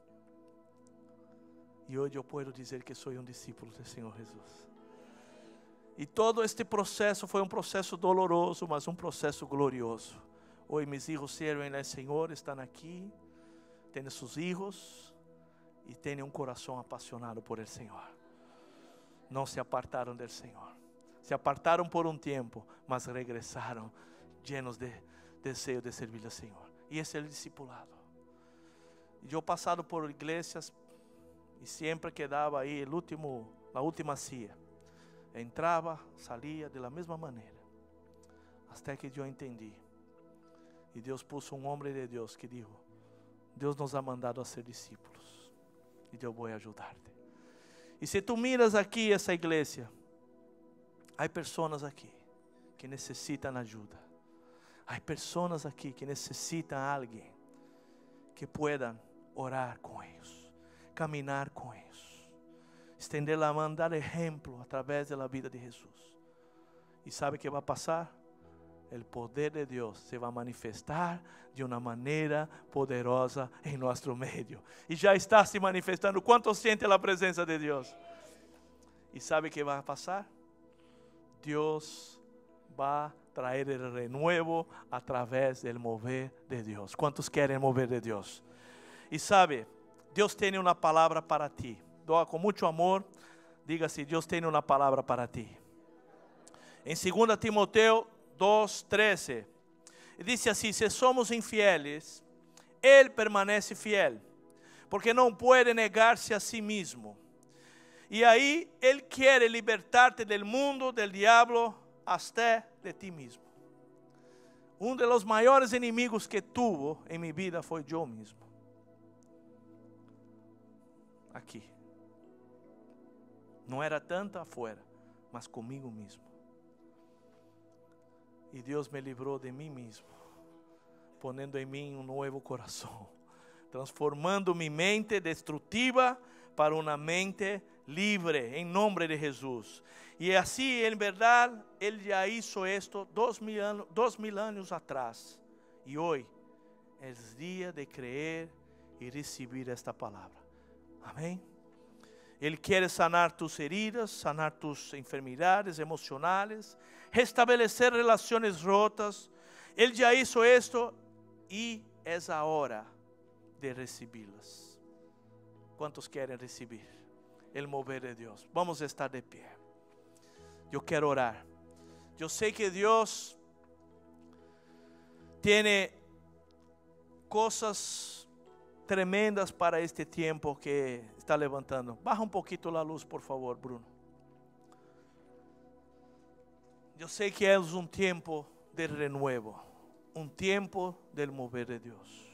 E hoje eu posso dizer que sou um discípulo do Senhor Jesus. E todo este processo foi um processo doloroso, mas um processo glorioso. Hoje meus filhos servem ao Senhor, estão aqui, têm seus filhos e têm um coração apaixonado por el Senhor. Não se apartaram do Senhor. Se apartaram por um tempo, mas regressaram llenos de desejo de servir ao Senhor. E esse é o discipulado. Eu passado por igrejas e sempre quedava aí a última cia. Entrava, saía de la mesma maneira. Até que eu entendi. E Deus pôs um homem de Deus que disse: Deus nos ha mandado a ser discípulos. E eu vou ajudar-te. E se tu miras aqui essa igreja, há pessoas aqui que necessitam ajuda. Há pessoas aqui que necessitam de alguém que puedan orar com eles, caminhar com eles, estender a mão, dar exemplo através da vida de Jesus. E sabe o que vai passar? O poder de Deus se vai manifestar de uma maneira poderosa em nosso meio. E já está se manifestando. Quantos sentem a presença de Deus? E sabe o que vai passar? Deus vai trazer o renuevo através do mover de Deus. Quantos querem mover de Deus? E sabe, Deus tem uma palavra para ti. Doa com muito amor. Diga assim: Deus tem uma palavra para ti. Em 2 Timoteo 2:13, diz assim: se somos infieles, Ele permanece fiel, porque não pode negar-se a si mesmo. E aí Ele quer libertar-te do mundo, do diabo, até de ti mesmo. Um dos maiores inimigos que tuvo em minha vida foi eu mesmo. Aqui. Não era tanto afuera, mas comigo mesmo. E Deus me livrou de mim mesmo, ponendo em mim um novo coração, transformando minha mente destrutiva para uma mente livre, em nome de Jesus. E assim, em verdade, Ele já hizo esto 2000 anos atrás. E hoje é o dia de creer e receber esta palavra. Amém? Ele quer sanar tus heridas, sanar tus enfermidades emocionais, restabelecer relações rotas. Ele já hizo esto e é a hora de recebê-las. Quantos querem receber o mover de Deus? Vamos estar de pé. Eu quero orar. Eu sei que Deus tem coisas tremendas para este tempo que está levantando. Baja um pouquinho a luz, por favor, Bruno. Eu sei que é um tempo de renuevo, um tempo del mover de Deus.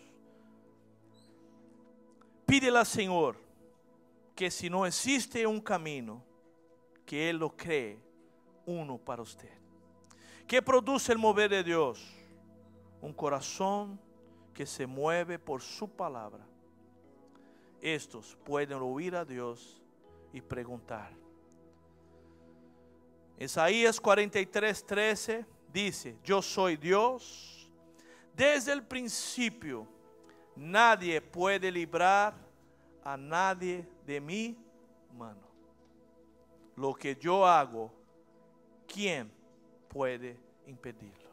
Pídele ao Senhor que se não existe um caminho, que Ele lo cree uno para você. Que produz o mover de Deus? Um coração que se mueve por su palavra. Estos pueden oír a Dios y preguntar. Isaías 43:13 dice: yo soy Dios, desde el principio nadie puede librar a nadie de mi mano. Lo que yo hago, ¿quién puede impedirlo?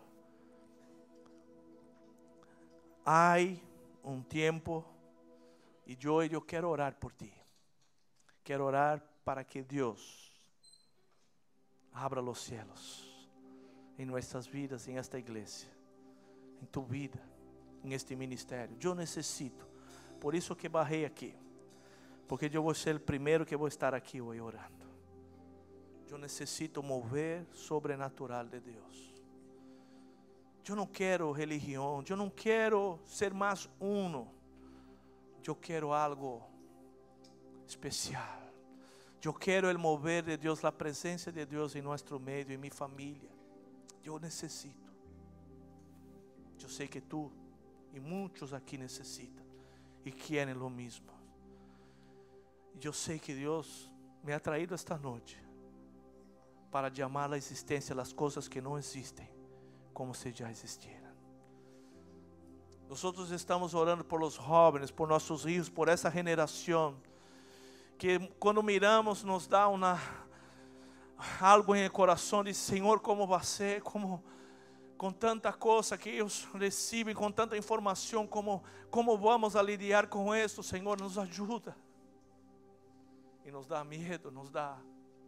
Hay un tiempo y yo quiero orar por ti. Quiero orar para que Dios abra los cielos en nuestras vidas, en esta iglesia, en tu vida, en este ministerio. Yo necesito, por eso que bajé aquí, porque yo voy a ser el primero que voy a estar aquí hoy orando. Yo necesito mover sobrenatural de Dios. Yo no quiero religión, yo no quiero ser más uno. Yo quiero algo especial. Yo quiero el mover de Dios, la presencia de Dios en nuestro medio, en mi familia. Yo necesito. Yo sé que tú y muchos aquí necesitan y quieren lo mismo. Yo sé que Dios me ha traído esta noche para llamar a la existencia las cosas que no existen como si ya existieran. Nosotros estamos orando por los jóvenes, por nuestros hijos, por esa generación que cuando miramos nos da algo en el corazón. Dice: Señor, ¿cómo va a ser? ¿Cómo, con tanta cosa que ellos reciben, con tanta información, cómo vamos a lidiar con esto? Señor, nos ayuda. Y nos da miedo, nos da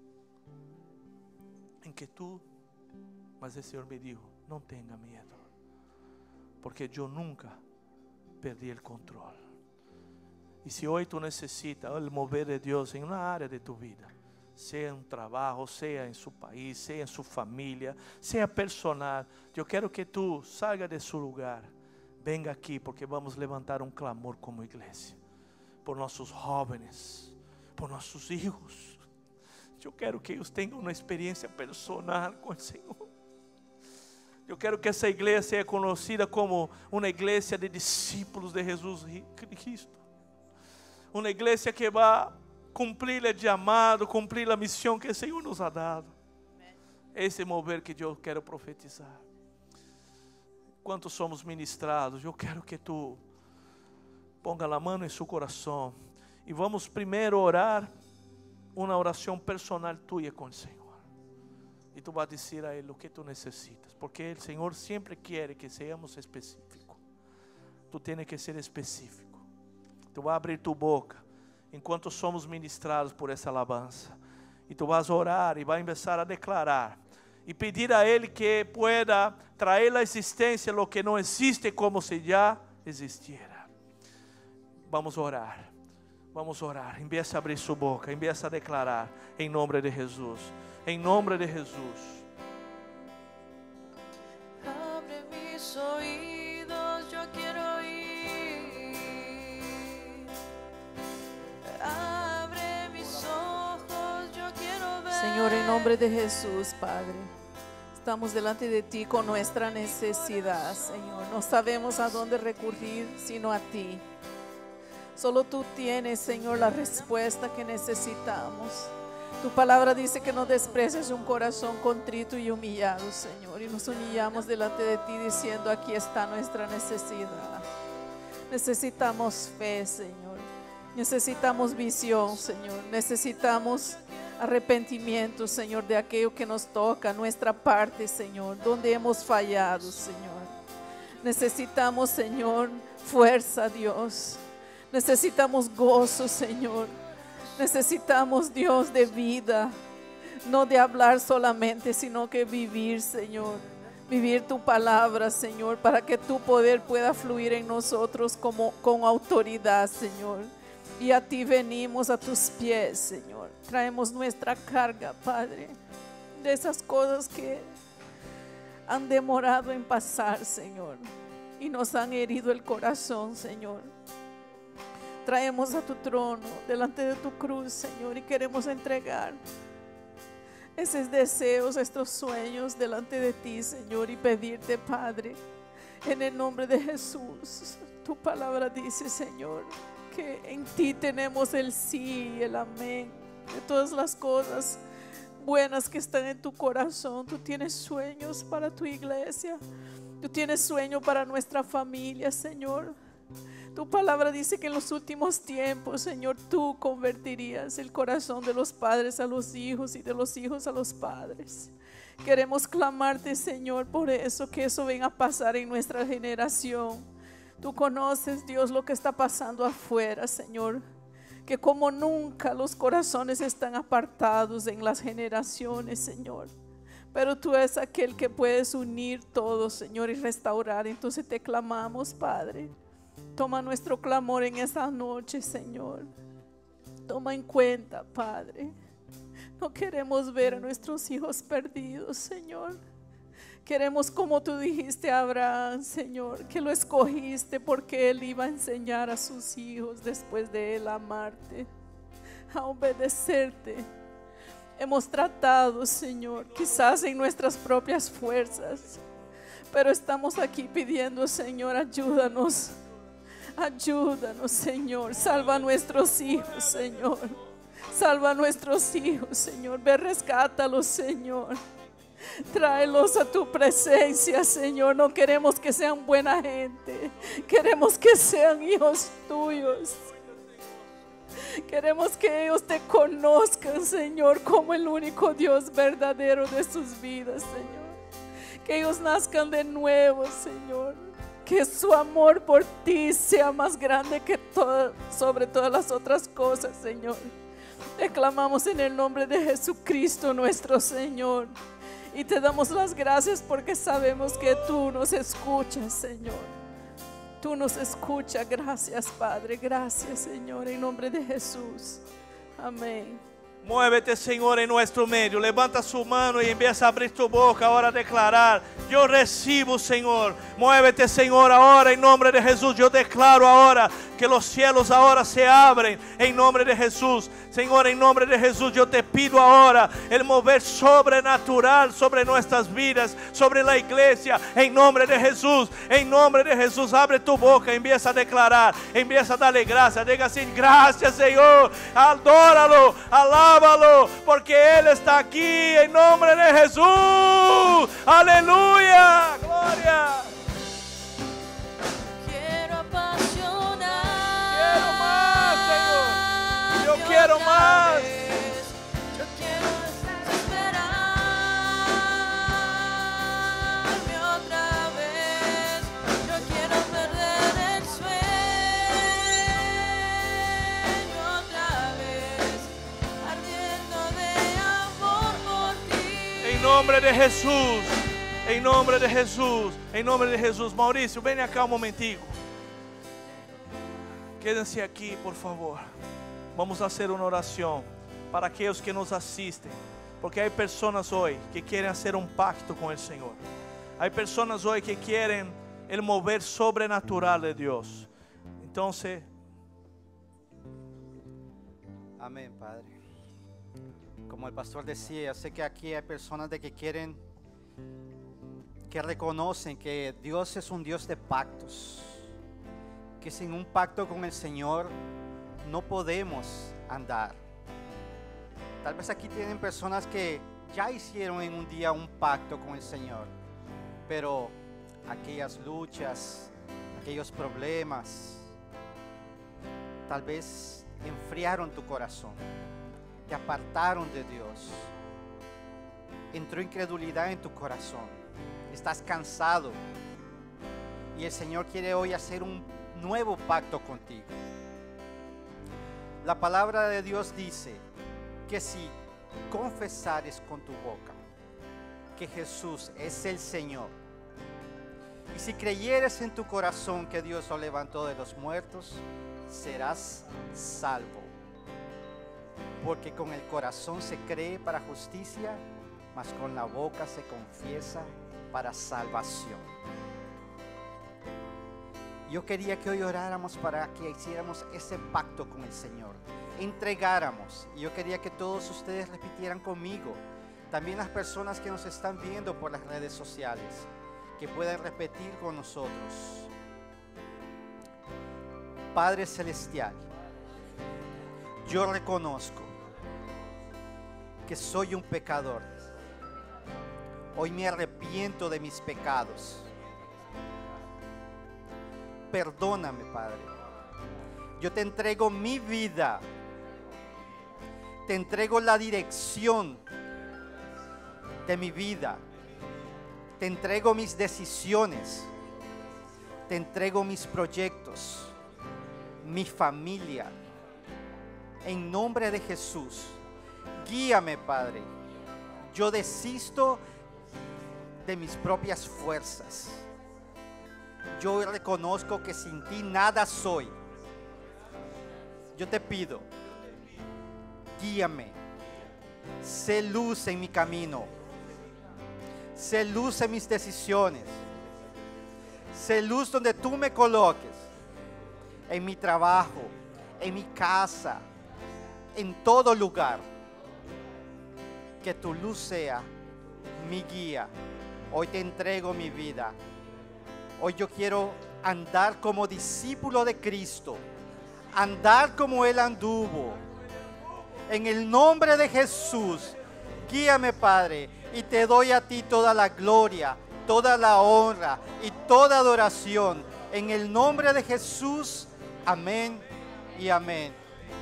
inquietud. Mas el Señor me dijo: no tenga miedo, porque yo nunca perdí el control. Y si hoy tú necesitas el mover de Dios en una área de tu vida, sea en un trabajo, sea en su país, sea en su familia, sea personal, yo quiero que tú salgas de su lugar, venga aquí, porque vamos a levantar un clamor como iglesia, por nuestros jóvenes, por nuestros hijos. Yo quiero que ellos tengan una experiencia personal con el Señor. Yo quiero que esa iglesia sea conocida como una iglesia de discípulos de Jesús Cristo. Una iglesia que va a cumplir el llamado, cumplir la misión que el Señor nos ha dado. Ese mover que yo quiero profetizar. ¿Cuántos somos ministrados? Yo quiero que tú ponga la mano en su corazón. Y vamos primero a orar una oración personal tuya con el Señor. Y tú vas a decir a Él lo que tú necesitas. Porque el Señor siempre quiere que seamos específicos. Tú tienes que ser específico. Tú vas a abrir tu boca enquanto somos ministrados por essa alabanza. E tu vas a orar e vai começar a declarar. E pedir a Ele que pueda traer à existência lo que não existe como se já existiera. Vamos orar. Vamos orar. Empieza a abrir sua boca. Empieza a declarar. Em nome de Jesus. Em nome de Jesus. Abre mis oídos, yo quiero oír. Abre mis ojos, yo quiero ver. Señor, en nombre de Jesús, Padre, estamos delante de ti con nuestra necesidad, Señor. No sabemos a dónde recurrir sino a ti. Solo tú tienes, Señor, la respuesta que necesitamos. Tu palabra dice que no desprecies un corazón contrito y humillado, Señor. Y nos humillamos delante de ti diciendo, aquí está nuestra necesidad. Necesitamos fe, Señor. Necesitamos visión, Señor. Necesitamos arrepentimiento, Señor, de aquello que nos toca, nuestra parte, Señor, donde hemos fallado, Señor. Necesitamos, Señor, fuerza, Dios. Necesitamos gozo, Señor. Necesitamos, Dios, de vida, no de hablar solamente, sino que vivir, Señor. Vivir tu palabra, Señor, para que tu poder pueda fluir en nosotros con autoridad, Señor. Y a ti venimos a tus pies, Señor. Traemos nuestra carga, Padre, de esas cosas que han demorado en pasar, Señor, y nos han herido el corazón, Señor. Traemos a tu trono, delante de tu cruz, Señor, y queremos entregar esos deseos, estos sueños delante de ti, Señor, y pedirte, Padre, en el nombre de Jesús. Tu palabra dice, Señor, que en ti tenemos el sí y el amén de todas las cosas buenas que están en tu corazón. Tú tienes sueños para tu iglesia. Tú tienes sueño para nuestra familia, Señor. Tu palabra dice que en los últimos tiempos, Señor, tú convertirías el corazón de los padres a los hijos y de los hijos a los padres. Queremos clamarte, Señor, por eso, que eso venga a pasar en nuestra generación. Tú conoces, Dios, lo que está pasando afuera, Señor. Que como nunca los corazones están apartados en las generaciones, Señor. Pero tú eres aquel que puedes unir todo, Señor, y restaurar. Entonces te clamamos, Padre. Toma nuestro clamor en esta noche, Señor. Toma en cuenta, Padre. No queremos ver a nuestros hijos perdidos, Señor. Queremos, como tú dijiste a Abraham, Señor, que lo escogiste porque él iba a enseñar a sus hijos después de él a amarte, a obedecerte. Hemos tratado, Señor, quizás en nuestras propias fuerzas, pero estamos aquí pidiendo, Señor, ayúdanos. Ayúdanos, Señor. Salva a nuestros hijos, Señor. Salva a nuestros hijos, Señor. Ve, rescátalos, Señor. Tráelos a tu presencia, Señor. No queremos que sean buena gente. Queremos que sean hijos tuyos. Queremos que ellos te conozcan, Señor, como el único Dios verdadero de sus vidas, Señor. Que ellos nazcan de nuevo, Señor. Que su amor por ti sea más grande que sobre todas las otras cosas, Señor. Te clamamos en el nombre de Jesucristo, nuestro Señor. Y te damos las gracias porque sabemos que tú nos escuchas, Señor. Tú nos escuchas. Gracias, Padre. Gracias, Señor. En nombre de Jesús. Amén. Muévete, Señor, en nuestro medio. Levanta su mano y empieza a abrir tu boca ahora a declarar: yo recibo, Señor. Muévete, Señor, ahora en nombre de Jesús. Yo declaro ahora que los cielos ahora se abren en nombre de Jesús. Señor, en nombre de Jesús, yo te pido ahora el mover sobrenatural sobre nuestras vidas, sobre la iglesia, en nombre de Jesús. En nombre de Jesús, abre tu boca, empieza a declarar, empieza a darle gracias. Diga así: gracias, Señor. Adóralo, alábalo, porque Él está aquí en nombre de Jesús. Aleluya, gloria. Quiero apasionar. Quiero más, Señor. Yo quiero más. Yo quiero desesperarme otra vez. Yo quiero perder el sueño otra vez, ardiendo de amor por ti. En nombre de Jesús. En nombre de Jesús. En nombre de Jesús. Mauricio, ven acá un momentico. Quédense aquí, por favor. Vamos a hacer una oración para aquellos que nos asisten, porque hay personas hoy que quieren hacer un pacto con el Señor. Hay personas hoy que quieren el mover sobrenatural de Dios. Entonces, Amén, Padre. Como el pastor decía, yo sé que aquí hay personas de que quieren, que reconocen que Dios es un Dios de pactos, que sin un pacto con el Señor no podemos andar. Tal vez aquí tienen personas que ya hicieron en un día un pacto con el Señor, pero aquellas luchas, aquellos problemas, tal vez enfriaron tu corazón, te apartaron de Dios, entró incredulidad en tu corazón, estás cansado y el Señor quiere hoy hacer un nuevo pacto contigo. La palabra de Dios dice que si confesares con tu boca que Jesús es el Señor, y si creyeres en tu corazón que Dios lo levantó de los muertos, serás salvo. Porque con el corazón se cree para justicia, mas con la boca se confiesa para salvación. Yo quería que hoy oráramos para que hiciéramos ese pacto con el Señor, entregáramos. Y yo quería que todos ustedes repitieran conmigo, también las personas que nos están viendo por las redes sociales, que puedan repetir con nosotros. Padre Celestial, yo reconozco que soy un pecador. Hoy me arrepiento de mis pecados. Perdóname, Padre. Yo te entrego mi vida. Te entrego la dirección de mi vida. Te entrego mis decisiones. Te entrego mis proyectos, mi familia. En nombre de Jesús, guíame, Padre. Yo desisto de mis propias fuerzas. Yo reconozco que sin ti nada soy. Yo te pido, guíame. Sé luz en mi camino. Sé luz en mis decisiones. Sé luz donde tú me coloques. En mi trabajo, en mi casa, en todo lugar. Que tu luz sea mi guía. Hoy te entrego mi vida. Hoy yo quiero andar como discípulo de Cristo, andar como Él anduvo. En el nombre de Jesús, guíame, Padre, y te doy a ti toda la gloria, toda la honra y toda adoración. En el nombre de Jesús, amén y amén.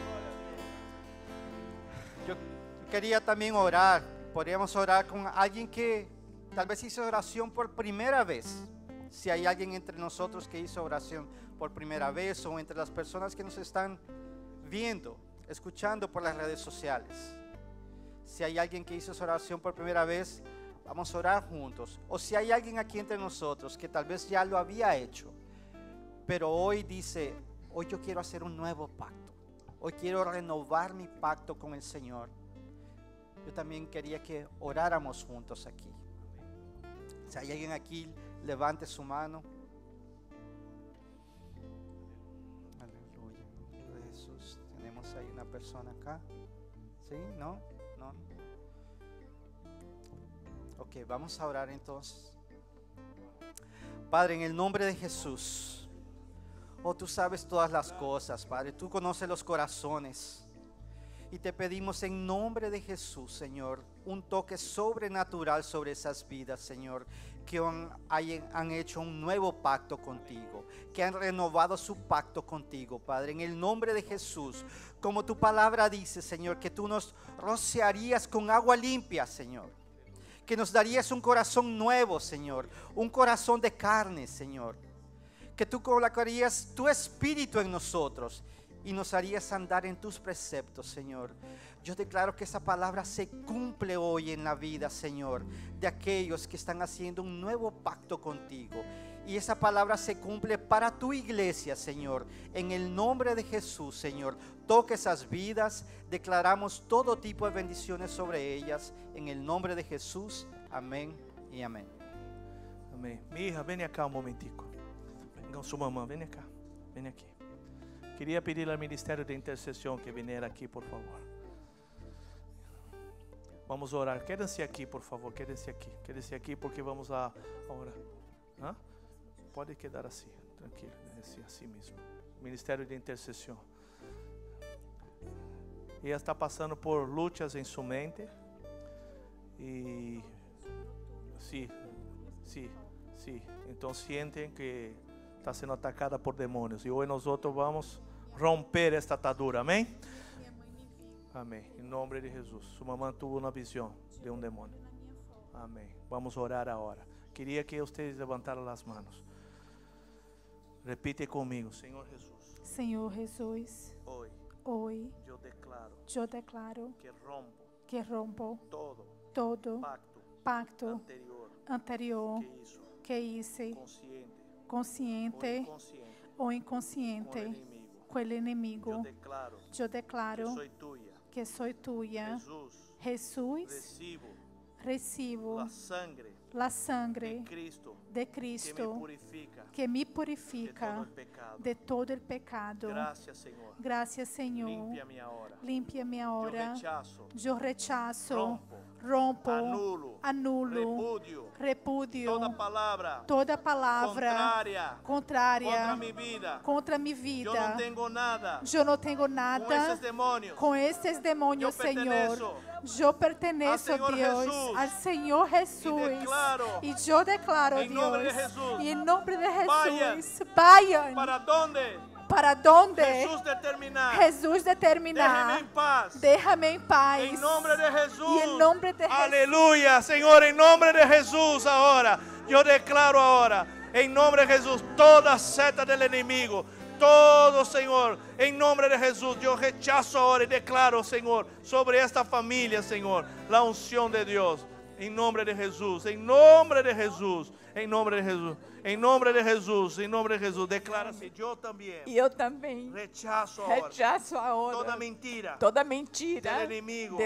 Yo quería también orar, podríamos orar con alguien que tal vez hizo oración por primera vez. Si hay alguien entre nosotros que hizo oración por primera vez, o entre las personas que nos están viendo, escuchando por las redes sociales. Si hay alguien que hizo esa oración por primera vez, vamos a orar juntos. O si hay alguien aquí entre nosotros que tal vez ya lo había hecho, pero hoy dice, hoy yo quiero hacer un nuevo pacto. Hoy quiero renovar mi pacto con el Señor. yo también quería que oráramos juntos aquí. Si hay alguien aquí, levante su mano. Aleluya. Nombre de Jesús. Tenemos ahí una persona acá. ¿Sí? ¿No? ¿No? Ok, vamos a orar entonces. Padre, en el nombre de Jesús. Oh, tú sabes todas las cosas, Padre. Tú conoces los corazones. Y te pedimos en nombre de Jesús, Señor, un toque sobrenatural sobre esas vidas, Señor, que han hecho un nuevo pacto contigo, que han renovado su pacto contigo, Padre. En el nombre de Jesús, como tu palabra dice, Señor, que tú nos rociarías con agua limpia, Señor. Que nos darías un corazón nuevo, Señor, un corazón de carne, Señor. Que tú colocarías tu espíritu en nosotros y nos harías andar en tus preceptos, Señor. Yo declaro que esa palabra se cumple hoy en la vida, Señor, de aquellos que están haciendo un nuevo pacto contigo. Y esa palabra se cumple para tu iglesia, Señor. En el nombre de Jesús, Señor, toca esas vidas. Declaramos todo tipo de bendiciones sobre ellas. En el nombre de Jesús, amén y amén. Amém. Mi hija, vem cá um momentico. Venga, sua mamã, vem cá. Vem aqui. Queria pedir ao Ministério de Intercessão que vier aqui, por favor. Vamos orar. Quédense aqui, por favor. Quédense aqui. Quédense aqui porque vamos a orar. Hã? Pode quedar assim, tranquilo. Assim mesmo. Ministério de Intercessão. Ela está passando por lutas em sua mente. E sim. Então sentem que está sendo atacada por demônios. E hoje nós vamos romper esta atadura. Amém? Amém. Em nome de Jesus. Sua mamãe teve uma visão de um demônio. Amém. Vamos orar agora. Queria que vocês levantaram as mãos. Repite comigo, Senhor Jesus. Senhor Jesus, Hoje eu declaro que rompo todo pacto anterior anterior que hice, consciente ou inconsciente, com o inimigo. Eu declaro que sou tuya. Jesús, recibo la sangre de Cristo que me purifica de todo el pecado. Gracias, Señor. Limpia-me ahora. Yo rechazo, rompo, anulo, repudio toda palavra contrária contra mi vida. Eu não tenho nada com esses demônios, Senhor. Eu pertenço a Deus, ao Senhor Jesus. E eu declaro a Deus, e em nome de Jesus, vayan para donde Jesus determinar. Déjame em paz. Em nome de Jesus. E em nome de Jesus. Aleluia, Senhor, em nome de Jesus agora. Eu declaro agora, em nome de Jesus, toda seta do inimigo. Todo, Senhor, em nome de Jesus, eu rechazo agora e declaro, Senhor, sobre esta família, Senhor, a unção de Deus. Em nome de Jesus, em nome de Jesus, em nome de Jesus. Em nome de Jesus, em nome de Jesus, declara-se, eu também. E eu também Rechazo agora toda mentira do inimigo,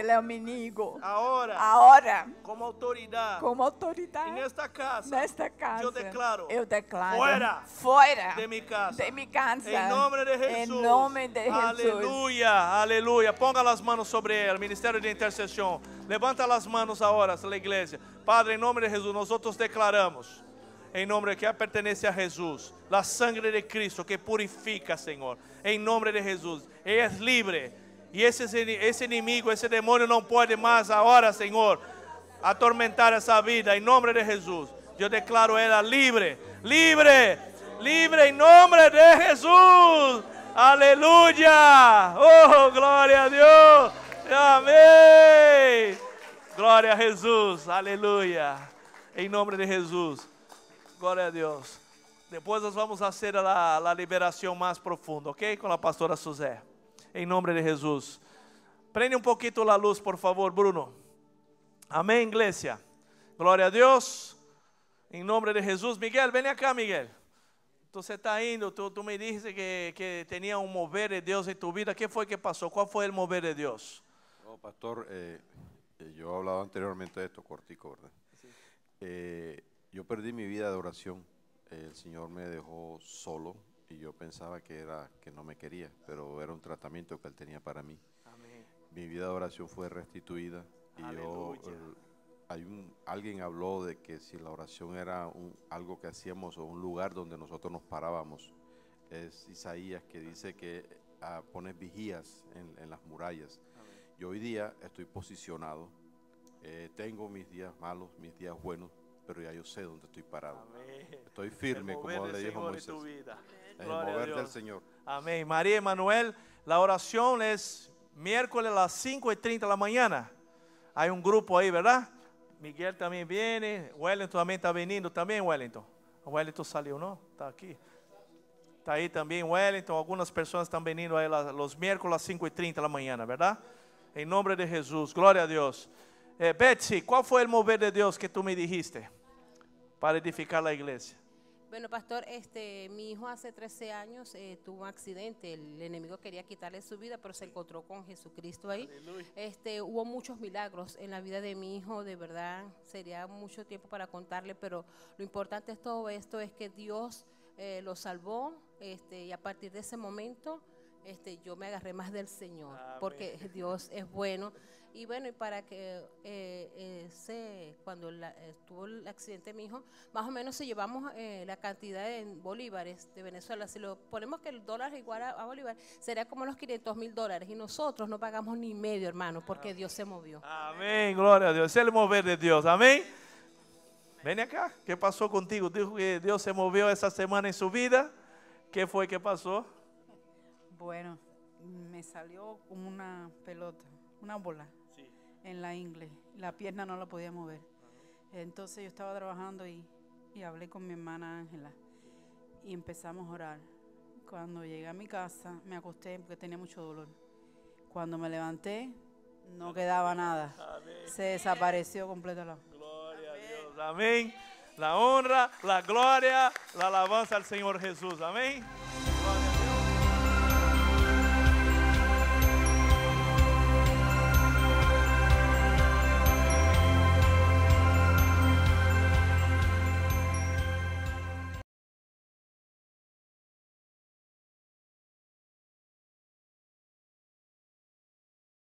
agora, como autoridade, e nesta casa, eu declaro, fora de minha casa, em nome de Jesus, em nome de Jesus. Aleluia, aleluia. Ponga as mãos sobre ele, Ministério de Intercessão. Levanta as mãos agora, a igreja. Padre, em nome de Jesus, nós declaramos. Em nome de que pertence a Jesus, a sangre de Cristo que purifica, Senhor. Em nome de Jesus, Ele é livre. E esse inimigo, esse demônio não pode mais agora, Senhor, atormentar essa vida. Em nome de Jesus, eu declaro ela livre, livre, livre. Em nome de Jesus, aleluia. Oh, glória a Deus, amém. Glória a Jesus, aleluia. Em nome de Jesus. Glória a Deus. Depois nós vamos fazer a liberação mais profunda, ok? Com a pastora Suzé. Em nome de Jesus. Prende um pouquinho a luz, por favor, Bruno. Amém, igreja. Glória a Deus. Em nome de Jesus. Miguel, vem cá, Miguel. Você está indo, tu me disse que tinha mover de Deus em tu vida. O que foi que passou? Qual foi o mover de Deus? No, pastor, Yo he hablado anteriormente de esto, cortico, ¿verdad? Sí. Yo perdí mi vida de oración. El Señor me dejó solo y yo pensaba que no me quería, pero era un tratamiento que Él tenía para mí. Amén. Mi vida de oración fue restituida y Aleluya. alguien habló de que si la oración era algo que hacíamos o un lugar donde nosotros nos parábamos. Es Isaías que dice que pones vigías en las murallas. Amén. Yo hoy día estoy posicionado, tengo mis días malos, mis días buenos, pero ya yo sé dónde estoy parado. Amén. Estoy firme, El mover como del le dijo Señor en Moisés. tu vida. El Gloria a mover del Dios. Señor. Amén. María Emanuel, la oración es miércoles a las 5:30 de la mañana. Hay un grupo ahí, ¿verdad? Miguel también viene. Wellington también está viniendo también, Wellington. Wellington salió, ¿no? Está aquí. Está ahí también Wellington. Algunas personas están viniendo ahí los miércoles a las 5:30 de la mañana, ¿verdad? En nombre de Jesús. Gloria a Dios. Betsy, ¿cuál fue el mover de Dios que tú me dijiste para edificar la iglesia? Bueno, pastor, mi hijo hace 13 años tuvo un accidente. El enemigo quería quitarle su vida, pero se encontró con Jesucristo ahí. Aleluya. Hubo muchos milagros en la vida de mi hijo, de verdad. Sería mucho tiempo para contarle, pero lo importante de todo esto es que Dios lo salvó, y a partir de ese momento yo me agarré más del Señor. Amén. Porque Dios es bueno. Y bueno, y para que cuando tuvo el accidente mi hijo, más o menos si llevamos la cantidad en bolívares de Venezuela, si lo ponemos que el dólar es igual a bolívar, sería como los $500,000, y nosotros no pagamos ni medio, hermano, porque Dios se movió. Amén, gloria a Dios. Es el mover de Dios, amén. Ven acá, ¿qué pasó contigo? Dijo que Dios se movió esa semana en su vida. ¿Qué fue que pasó? Bueno, me salió como una pelota, una bola en la ingle. La pierna no la podía mover. Entonces yo estaba trabajando y hablé con mi hermana Ángela y empezamos a orar. Cuando llegué a mi casa me acosté porque tenía mucho dolor. Cuando me levanté no quedaba nada. Amén. Se desapareció completamente. Gloria a Dios, amén. La honra, la gloria, la alabanza al Señor Jesús, amén.